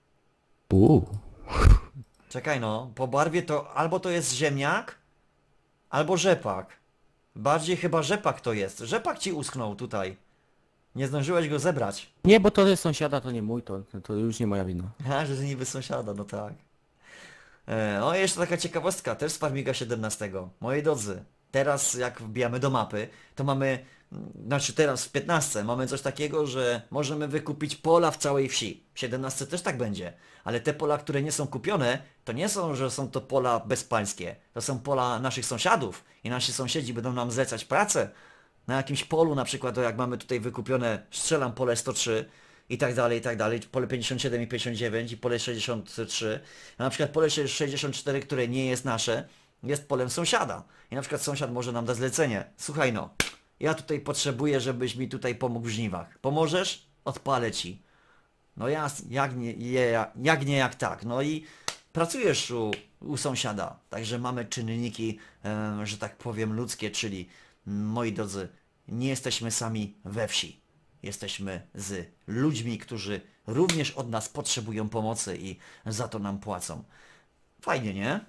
S1: Czekaj no, po barwie to albo to jest ziemniak, albo rzepak. Bardziej chyba rzepak to jest. Rzepak ci uschnął tutaj. Nie zdążyłeś go zebrać.
S2: Nie, bo to jest sąsiada, to nie mój, to już nie moja wina.
S1: A, że niby sąsiada, no tak. No i jeszcze taka ciekawostka, też z Farmiga 17. Moi drodzy, teraz jak wbijamy do mapy, to mamy, znaczy teraz w 15 mamy coś takiego, że możemy wykupić pola w całej wsi. W 17 też tak będzie, ale te pola, które nie są kupione, to nie są, że są to pola bezpańskie. To są pola naszych sąsiadów i nasi sąsiedzi będą nam zlecać pracę na jakimś polu, na przykład to jak mamy tutaj wykupione, strzelam pole 103 i tak dalej, pole 57 i 59 i pole 63, a na przykład pole 64, które nie jest nasze, jest polem sąsiada. I na przykład sąsiad może nam dać zlecenie. Słuchaj no, ja tutaj potrzebuję, żebyś mi tutaj pomógł w żniwach. Pomożesz? Odpalę ci. No jak nie, jak tak. No i pracujesz u sąsiada. Także mamy czynniki, że tak powiem, ludzkie, czyli moi drodzy, nie jesteśmy sami we wsi. Jesteśmy z ludźmi, którzy również od nas potrzebują pomocy i za to nam płacą. Fajnie, nie?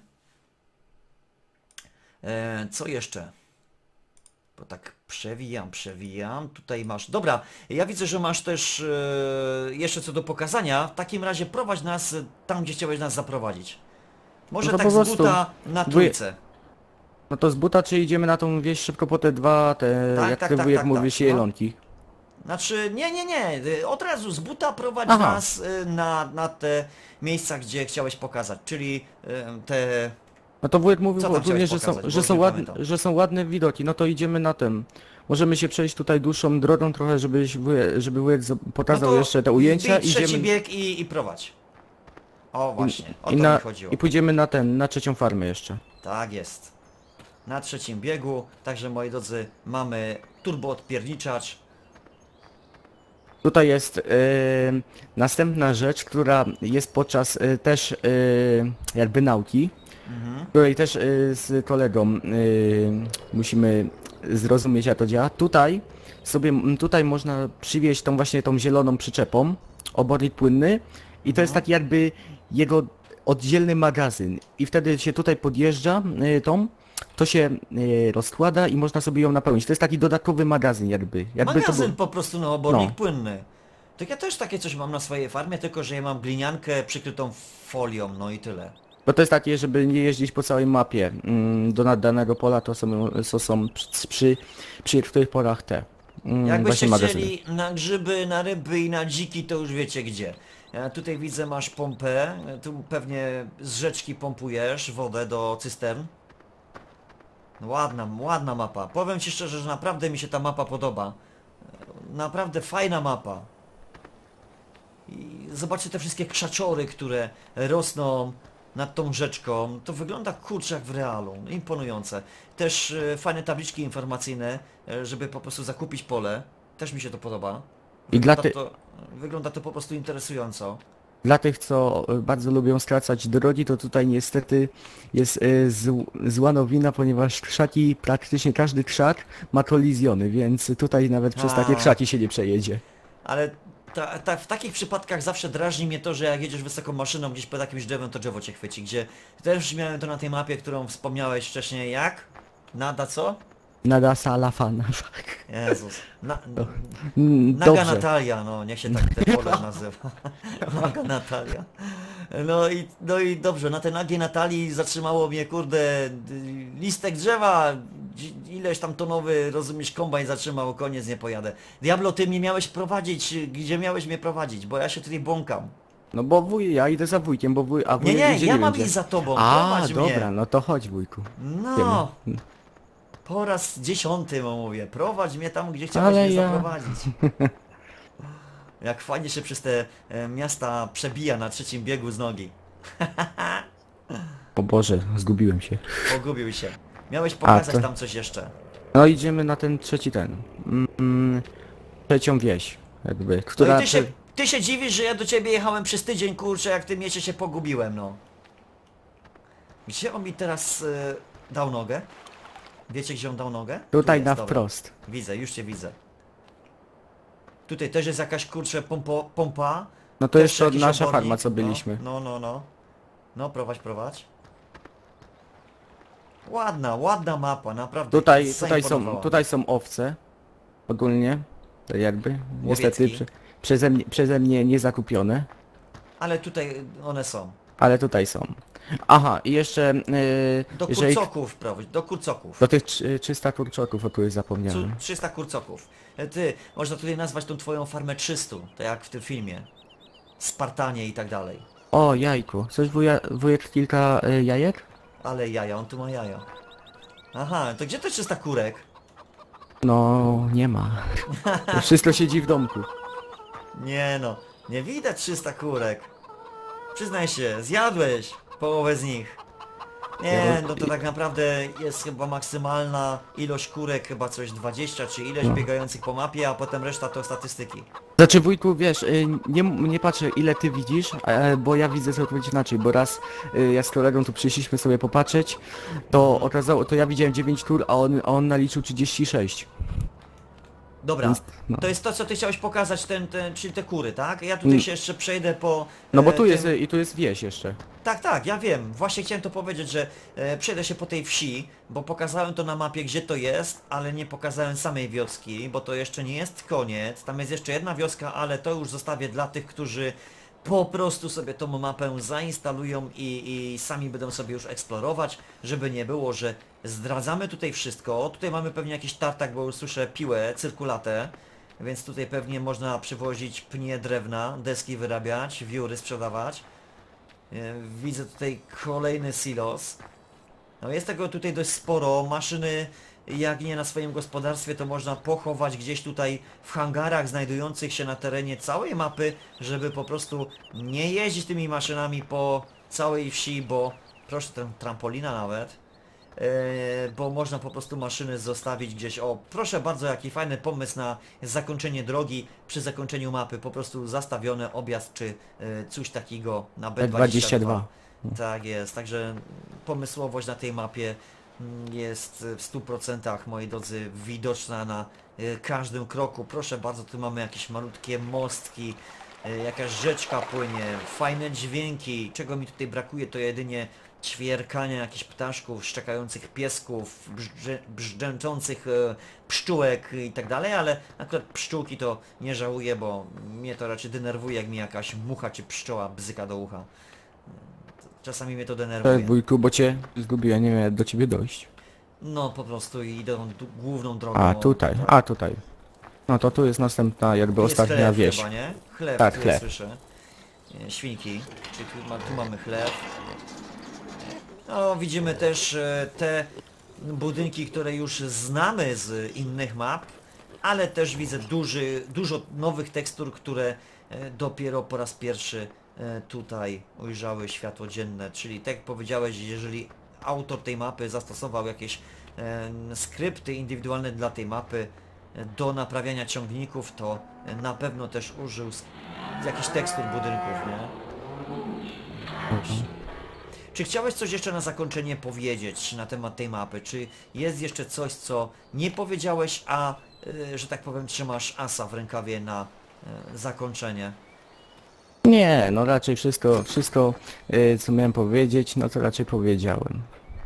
S1: Co jeszcze? Bo tak przewijam. Tutaj masz... Dobra, ja widzę, że masz też jeszcze co do pokazania. W takim razie prowadź nas tam, gdzie chciałeś nas zaprowadzić. Może
S2: No to
S1: tak
S2: po
S1: z
S2: prostu
S1: buta na trójce.
S2: No to z buta, czy idziemy na tą wieś szybko po te dwa,
S1: Tak,
S2: jak
S1: tak,
S2: ty
S1: tak,
S2: wujek
S1: tak,
S2: mówisz,
S1: tak, no.
S2: jelonki?
S1: Znaczy, nie. Od razu z buta prowadź
S2: Aha.
S1: nas na te miejsca, gdzie chciałeś pokazać. Czyli te...
S2: No to wujek mówił
S1: Co tam
S2: ogólnie,
S1: chciałeś pokazać,
S2: że
S1: bo
S2: są
S1: nie
S2: ładne,
S1: pamiętam.
S2: że są ładne widoki, no to idziemy na tym. Możemy się przejść tutaj dłuższą drogą trochę, żeby wujek pokazał jeszcze te ujęcia.
S1: Bij trzeci bieg i prowadź. O właśnie, o to mi chodziło.
S2: I pójdziemy na trzecią farmę jeszcze.
S1: Tak jest. Na trzecim biegu, także moi drodzy, mamy turboodpierniczacz.
S2: Tutaj jest następna rzecz, która jest podczas też jakby nauki, której też z kolegą musimy zrozumieć, jak to działa. Tutaj można przywieźć tą zieloną przyczepą, obornik płynny i to jest taki jakby jego oddzielny magazyn i wtedy się tutaj podjeżdża to się rozkłada i można sobie ją napełnić. To jest taki dodatkowy magazyn jakby.
S1: Magazyn po prostu na obornik płynny. Tak ja też takie coś mam na swojej farmie, tylko że ja mam gliniankę przykrytą folią, no i tyle.
S2: Bo to jest takie, żeby nie jeździć po całej mapie do danego pola, to są przy niektórych porach te
S1: Jakbyście
S2: właśnie
S1: chcieli na grzyby, na ryby i na dziki, to już wiecie gdzie. Ja tutaj widzę, masz pompę, tu pewnie z rzeczki pompujesz wodę do cystern. Ładna mapa. Powiem ci szczerze, że naprawdę mi się ta mapa podoba. Naprawdę fajna mapa. I zobaczcie te wszystkie krzaczory, które rosną nad tą rzeczką. To wygląda kurczę jak w realu. Imponujące. Też fajne tabliczki informacyjne, żeby po prostu zakupić pole. Też mi się to podoba. Wygląda to po prostu interesująco.
S2: Dla tych, co bardzo lubią skracać drogi, to tutaj niestety jest zła nowina, ponieważ krzaki, praktycznie każdy krzak ma kolizjony, więc tutaj nawet przez takie krzaki się nie przejedzie.
S1: Ale w takich przypadkach zawsze drażni mnie to, że jak jedziesz wysoką maszyną gdzieś pod jakimś drzewem, to drzewo cię chwyci, gdzie też miałem to na tej mapie, którą wspomniałeś wcześniej, jak? Nada co?
S2: Nada salafana.
S1: Jezus. Naga
S2: Dobrze.
S1: Natalia, no niech się tak te pole nazywa. Naga Natalia. No i dobrze, na tej nagiej Natalii zatrzymało mnie, kurde, listek drzewa, ileś tam tonowy, rozumiesz, kombajn zatrzymał, koniec, nie pojadę. Diablo, ty mnie miałeś prowadzić, gdzie miałeś mnie prowadzić, bo ja się tutaj błąkam.
S2: No bo ja idę za wujkiem, bo wujek
S1: Nie,
S2: nigdzie
S1: ja mam
S2: będzie.
S1: iść za tobą,
S2: A,
S1: prowadź
S2: dobra,
S1: mnie.
S2: no to chodź wujku.
S1: No, po raz 10 mówię, prowadź mnie tam, gdzie chciałeś
S2: Ale
S1: mnie
S2: ja-
S1: zaprowadzić. Jak fajnie się przez te miasta przebija na trzecim biegu z nogi.
S2: O Boże, zgubiłem się.
S1: Pogubił się. Miałeś pokazać
S2: to-
S1: tam coś jeszcze.
S2: No idziemy na ten trzecią wieś, jakby, która...
S1: No i Ty się dziwisz, że ja do ciebie jechałem przez tydzień, kurczę, jak w tym mieście się pogubiłem, no. Gdzie on mi teraz dał nogę? Wiecie, gdzie on dał nogę?
S2: Tutaj
S1: Tu
S2: na
S1: jest, dobra.
S2: wprost.
S1: Widzę, już cię widzę. Tutaj też jest jakaś, kurczę, pompa.
S2: No to
S1: Też
S2: jest to
S1: jakiś
S2: nasza
S1: obornik.
S2: farma, co byliśmy.
S1: No. No, prowadź. Ładna mapa, naprawdę.
S2: Tutaj są owce. Ogólnie. To jakby. Niestety
S1: Łowiecki.
S2: przeze mnie nie zakupione.
S1: Ale tutaj one są.
S2: Ale tutaj są. Aha, i jeszcze
S1: Do
S2: jeżeli
S1: kurcoków prowadź, do kurcoków.
S2: do tych 300 kurczaków, o których zapomniałem.
S1: 300 kurcoków. Ty, można tutaj nazwać tą twoją farmę 300, tak jak w tym filmie. Spartanie i tak dalej.
S2: O, jajku. Coś wujek kilka jajek?
S1: Ale jaja, on tu ma jaja. Aha, to gdzie te 300 kurek?
S2: No, nie ma. To wszystko siedzi w domku.
S1: Nie no, nie widać 300 kurek. Przyznaj się, zjadłeś połowę z nich. Nie, no to tak naprawdę jest chyba maksymalna ilość kurek, chyba coś 20 czy ileś biegających po mapie, a potem reszta to statystyki.
S2: Znaczy wujku, wiesz, nie patrzę ile ty widzisz, bo ja widzę całkowicie inaczej, bo raz ja z kolegą tu przyszliśmy sobie popatrzeć, to okazało, to ja widziałem 9 tur, a on naliczył 36.
S1: Dobra,
S2: Więc, no.
S1: to jest to, co ty chciałeś pokazać, czyli te kury, tak? Ja tutaj się jeszcze przejdę po...
S2: No bo tu
S1: tym-
S2: jest, i tu jest wieś jeszcze.
S1: Tak, ja wiem. Właśnie chciałem to powiedzieć, że przejdę się po tej wsi, bo pokazałem to na mapie, gdzie to jest, ale nie pokazałem samej wioski, bo to jeszcze nie jest koniec. Tam jest jeszcze jedna wioska, ale to już zostawię dla tych, którzy po prostu sobie tą mapę zainstalują i sami będą sobie już eksplorować, żeby nie było, że zdradzamy tutaj wszystko. Tutaj mamy pewnie jakiś tartak, bo już słyszę piłę, cyrkulatę, więc tutaj pewnie można przywozić pnie drewna, deski wyrabiać, wióry sprzedawać. Widzę tutaj kolejny silos. No jest tego tutaj dość sporo. Maszyny, jak nie na swoim gospodarstwie, to można pochować gdzieś tutaj w hangarach znajdujących się na terenie całej mapy, żeby po prostu nie jeździć tymi maszynami po całej wsi, bo proszę, ten trampolina nawet. Bo można po prostu maszyny zostawić gdzieś. O, proszę bardzo, jaki fajny pomysł na zakończenie drogi przy zakończeniu mapy, po prostu zastawione objazd czy coś takiego na B22. Tak jest, także pomysłowość na tej mapie jest w 100%, moi drodzy, widoczna na każdym kroku. Proszę bardzo, tu mamy jakieś malutkie mostki, jakaś rzeczka płynie, fajne dźwięki. Czego mi tutaj brakuje, to jedynie ćwierkania jakichś ptaszków, szczekających piesków, brzęczących pszczółek i tak dalej, ale akurat pszczółki to nie żałuję, bo mnie to raczej denerwuje, jak mi jakaś mucha czy pszczoła bzyka do ucha. Czasami mnie to denerwuje.
S2: Wujku, bo cię zgubiłem, nie wiem jak do ciebie dojść.
S1: No po prostu idą główną drogą.
S2: A tutaj. No to tu jest następna jakby
S1: Jest
S2: ostatnia
S1: chleb
S2: wieś.
S1: chyba, nie? Chleb,
S2: Tak,
S1: tutaj
S2: chleb.
S1: słyszę. Świnki, czyli tu mamy chleb. No widzimy też te budynki, które już znamy z innych map, ale też widzę dużo nowych tekstur, które dopiero po raz pierwszy tutaj ujrzały światło dzienne. Czyli tak jak powiedziałeś, jeżeli autor tej mapy zastosował jakieś skrypty indywidualne dla tej mapy do naprawiania ciągników, to na pewno też użył jakichś tekstur budynków, nie? Czy chciałeś coś jeszcze na zakończenie powiedzieć na temat tej mapy? Czy jest jeszcze coś, co nie powiedziałeś, a że tak powiem trzymasz asa w rękawie na zakończenie?
S2: Nie, no raczej wszystko co miałem powiedzieć, no to raczej powiedziałem.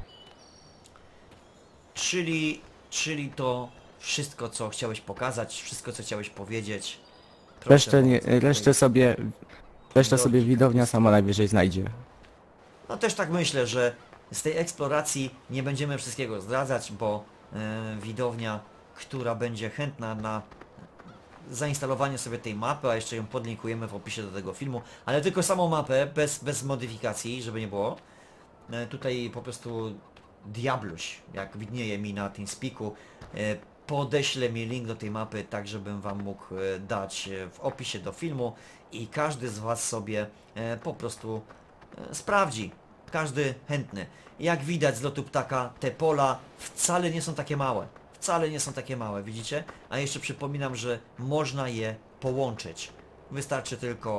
S1: Czyli to wszystko, co chciałeś pokazać, wszystko, co chciałeś powiedzieć. Proszę bardzo,
S2: Resztę sobie widownia sama najwyżej znajdzie.
S1: No też tak myślę, że z tej eksploracji nie będziemy wszystkiego zdradzać, bo widownia, która będzie chętna na zainstalowanie sobie tej mapy, a jeszcze ją podlinkujemy w opisie do tego filmu, ale tylko samą mapę, bez modyfikacji, żeby nie było. Tutaj po prostu Diabluś, jak widnieje mi na TeamSpeaku, podeślę mi link do tej mapy, tak żebym wam mógł dać w opisie do filmu i każdy z was sobie po prostu sprawdzi. Każdy chętny. Jak widać z lotu ptaka, te pola wcale nie są takie małe. Wcale nie są takie małe, widzicie? A jeszcze przypominam, że można je połączyć. wystarczy tylko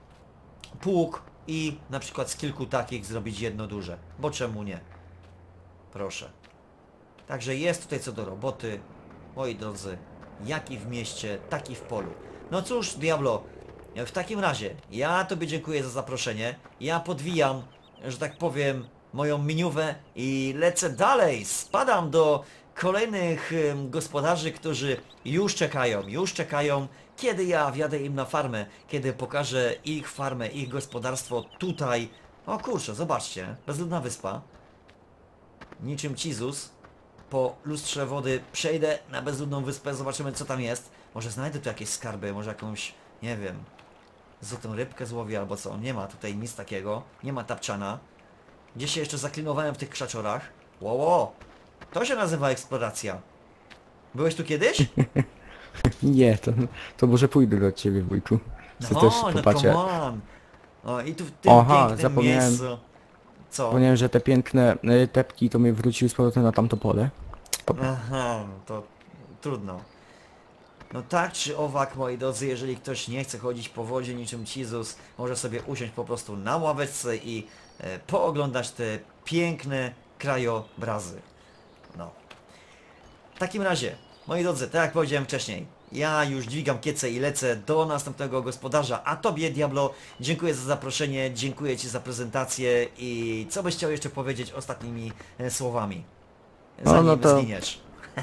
S1: pług i na przykład z kilku takich zrobić jedno duże, bo czemu nie? Proszę. Także jest tutaj co do roboty, moi drodzy, jak i w mieście, tak i w polu. No cóż, Diablo, w takim razie, ja Tobie dziękuję za zaproszenie, ja podwijam, że tak powiem, moją miniówę i lecę dalej, spadam do kolejnych gospodarzy, którzy już czekają, kiedy ja wjadę im na farmę, kiedy pokażę ich farmę, ich gospodarstwo tutaj. O kurczę, zobaczcie, bezludna wyspa. Niczym Cizus, po lustrze wody przejdę na bezludną wyspę, zobaczymy co tam jest. Może znajdę tu jakieś skarby, może jakąś, nie wiem, złotą rybkę złowię albo co. Nie ma tutaj nic takiego, nie ma tapczana. Gdzieś się jeszcze zaklinowałem w tych krzaczorach. Wow, to się nazywa eksploracja. Byłeś tu kiedyś?
S2: Nie, to może pójdę do ciebie, wujku. Chcę
S1: No,
S2: też
S1: no
S2: popatrzeć.
S1: come on. O, i tu w tym
S2: Aha,
S1: pięknym
S2: zapomniałem.
S1: miejscu. Co?
S2: Zapomniałem, że te piękne tepki to mnie wróciły z powrotem na tamto pole.
S1: Aha, no to trudno. No tak czy owak, moi drodzy, jeżeli ktoś nie chce chodzić po wodzie niczym Cizus, może sobie usiąść po prostu na ławeczce i pooglądać te piękne krajobrazy. No. W takim razie, moi drodzy, tak jak powiedziałem wcześniej, ja już dźwigam kiecę i lecę do następnego gospodarza, a Tobie, Diablo, dziękuję za zaproszenie, dziękuję Ci za prezentację i co byś chciał jeszcze powiedzieć ostatnimi słowami, zanim
S2: no to-
S1: zginiesz?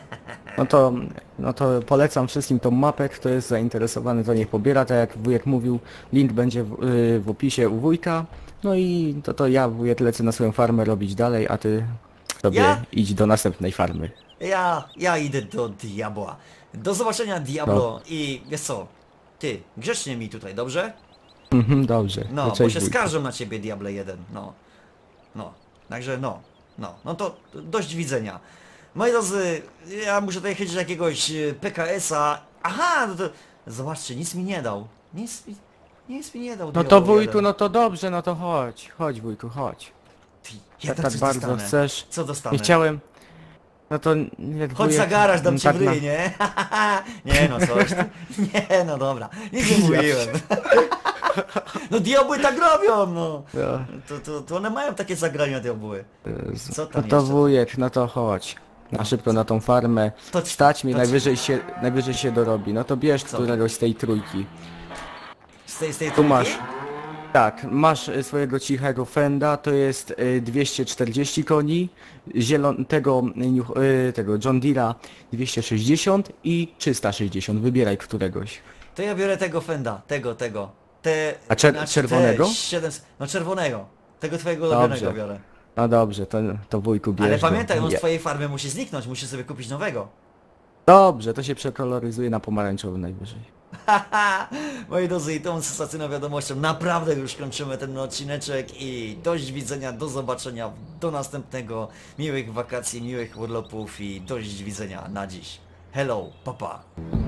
S2: No to polecam wszystkim tą mapę, kto jest zainteresowany, to niech pobiera, tak jak wujek mówił, link będzie w opisie u wujka. No i to ja, wujek, lecę na swoją farmę robić dalej, a ty sobie
S1: Ja?
S2: idź do następnej farmy.
S1: Ja idę do diabła. Do zobaczenia, Diablo, i wiesz co, ty, grzecznie mi tutaj, dobrze?
S2: Mhm, dobrze.
S1: No,
S2: To
S1: bo
S2: cześć,
S1: się
S2: wujku.
S1: skarżą na ciebie, Diable 1, także no to dość widzenia. Moi drodzy, ja muszę tutaj chycić jakiegoś PKS-a, aha, no to, zobaczcie, nic mi nie dał, nic mi nie dał,
S2: No
S1: Diablo
S2: to wujku,
S1: 1.
S2: no to dobrze, no to chodź wujku, chodź.
S1: Ty,
S2: Jak
S1: ja
S2: tak
S1: coś
S2: bardzo
S1: dostanę.
S2: chcesz.
S1: Co dostanę?
S2: Nie chciałem. No to jak
S1: Chodź
S2: wujek-
S1: za garaż, dam ci
S2: tak
S1: w ryj, nie? Nie no, coś ty. Nie no, dobra. Nic nie mówiłem. No diabły tak robią, no.
S2: No,
S1: To one mają takie zagrania, diabły. Co
S2: no
S1: tam
S2: to
S1: jeszcze?
S2: wujek, no to chodź. Na szybko na tą farmę.
S1: To-
S2: Stać mnie,
S1: to-
S2: najwyżej się dorobi. No to bierz
S1: Co?
S2: któregoś z tej trójki.
S1: Z tej
S2: Tu
S1: trójki?
S2: masz. Tak, masz swojego cichego Fenda, to jest 240 koni, tego John Deere'a 260 i 360, wybieraj któregoś.
S1: To ja biorę tego Fenda, tego.
S2: A czerwonego?
S1: No czerwonego. Tego twojego ulubionego
S2: Dobrze.
S1: biorę.
S2: No dobrze, to wujku bierz
S1: Ale
S2: go.
S1: pamiętaj, on z
S2: Nie.
S1: twojej farmy musi zniknąć, musisz sobie kupić nowego.
S2: Dobrze, to się przekoloryzuje na pomarańczowy najwyżej.
S1: Moi drodzy, i tą sensacyjną wiadomością naprawdę już kończymy ten odcineczek i dość widzenia, do zobaczenia, do następnego, miłych wakacji, miłych urlopów i dość widzenia na dziś. Hello, papa. Pa.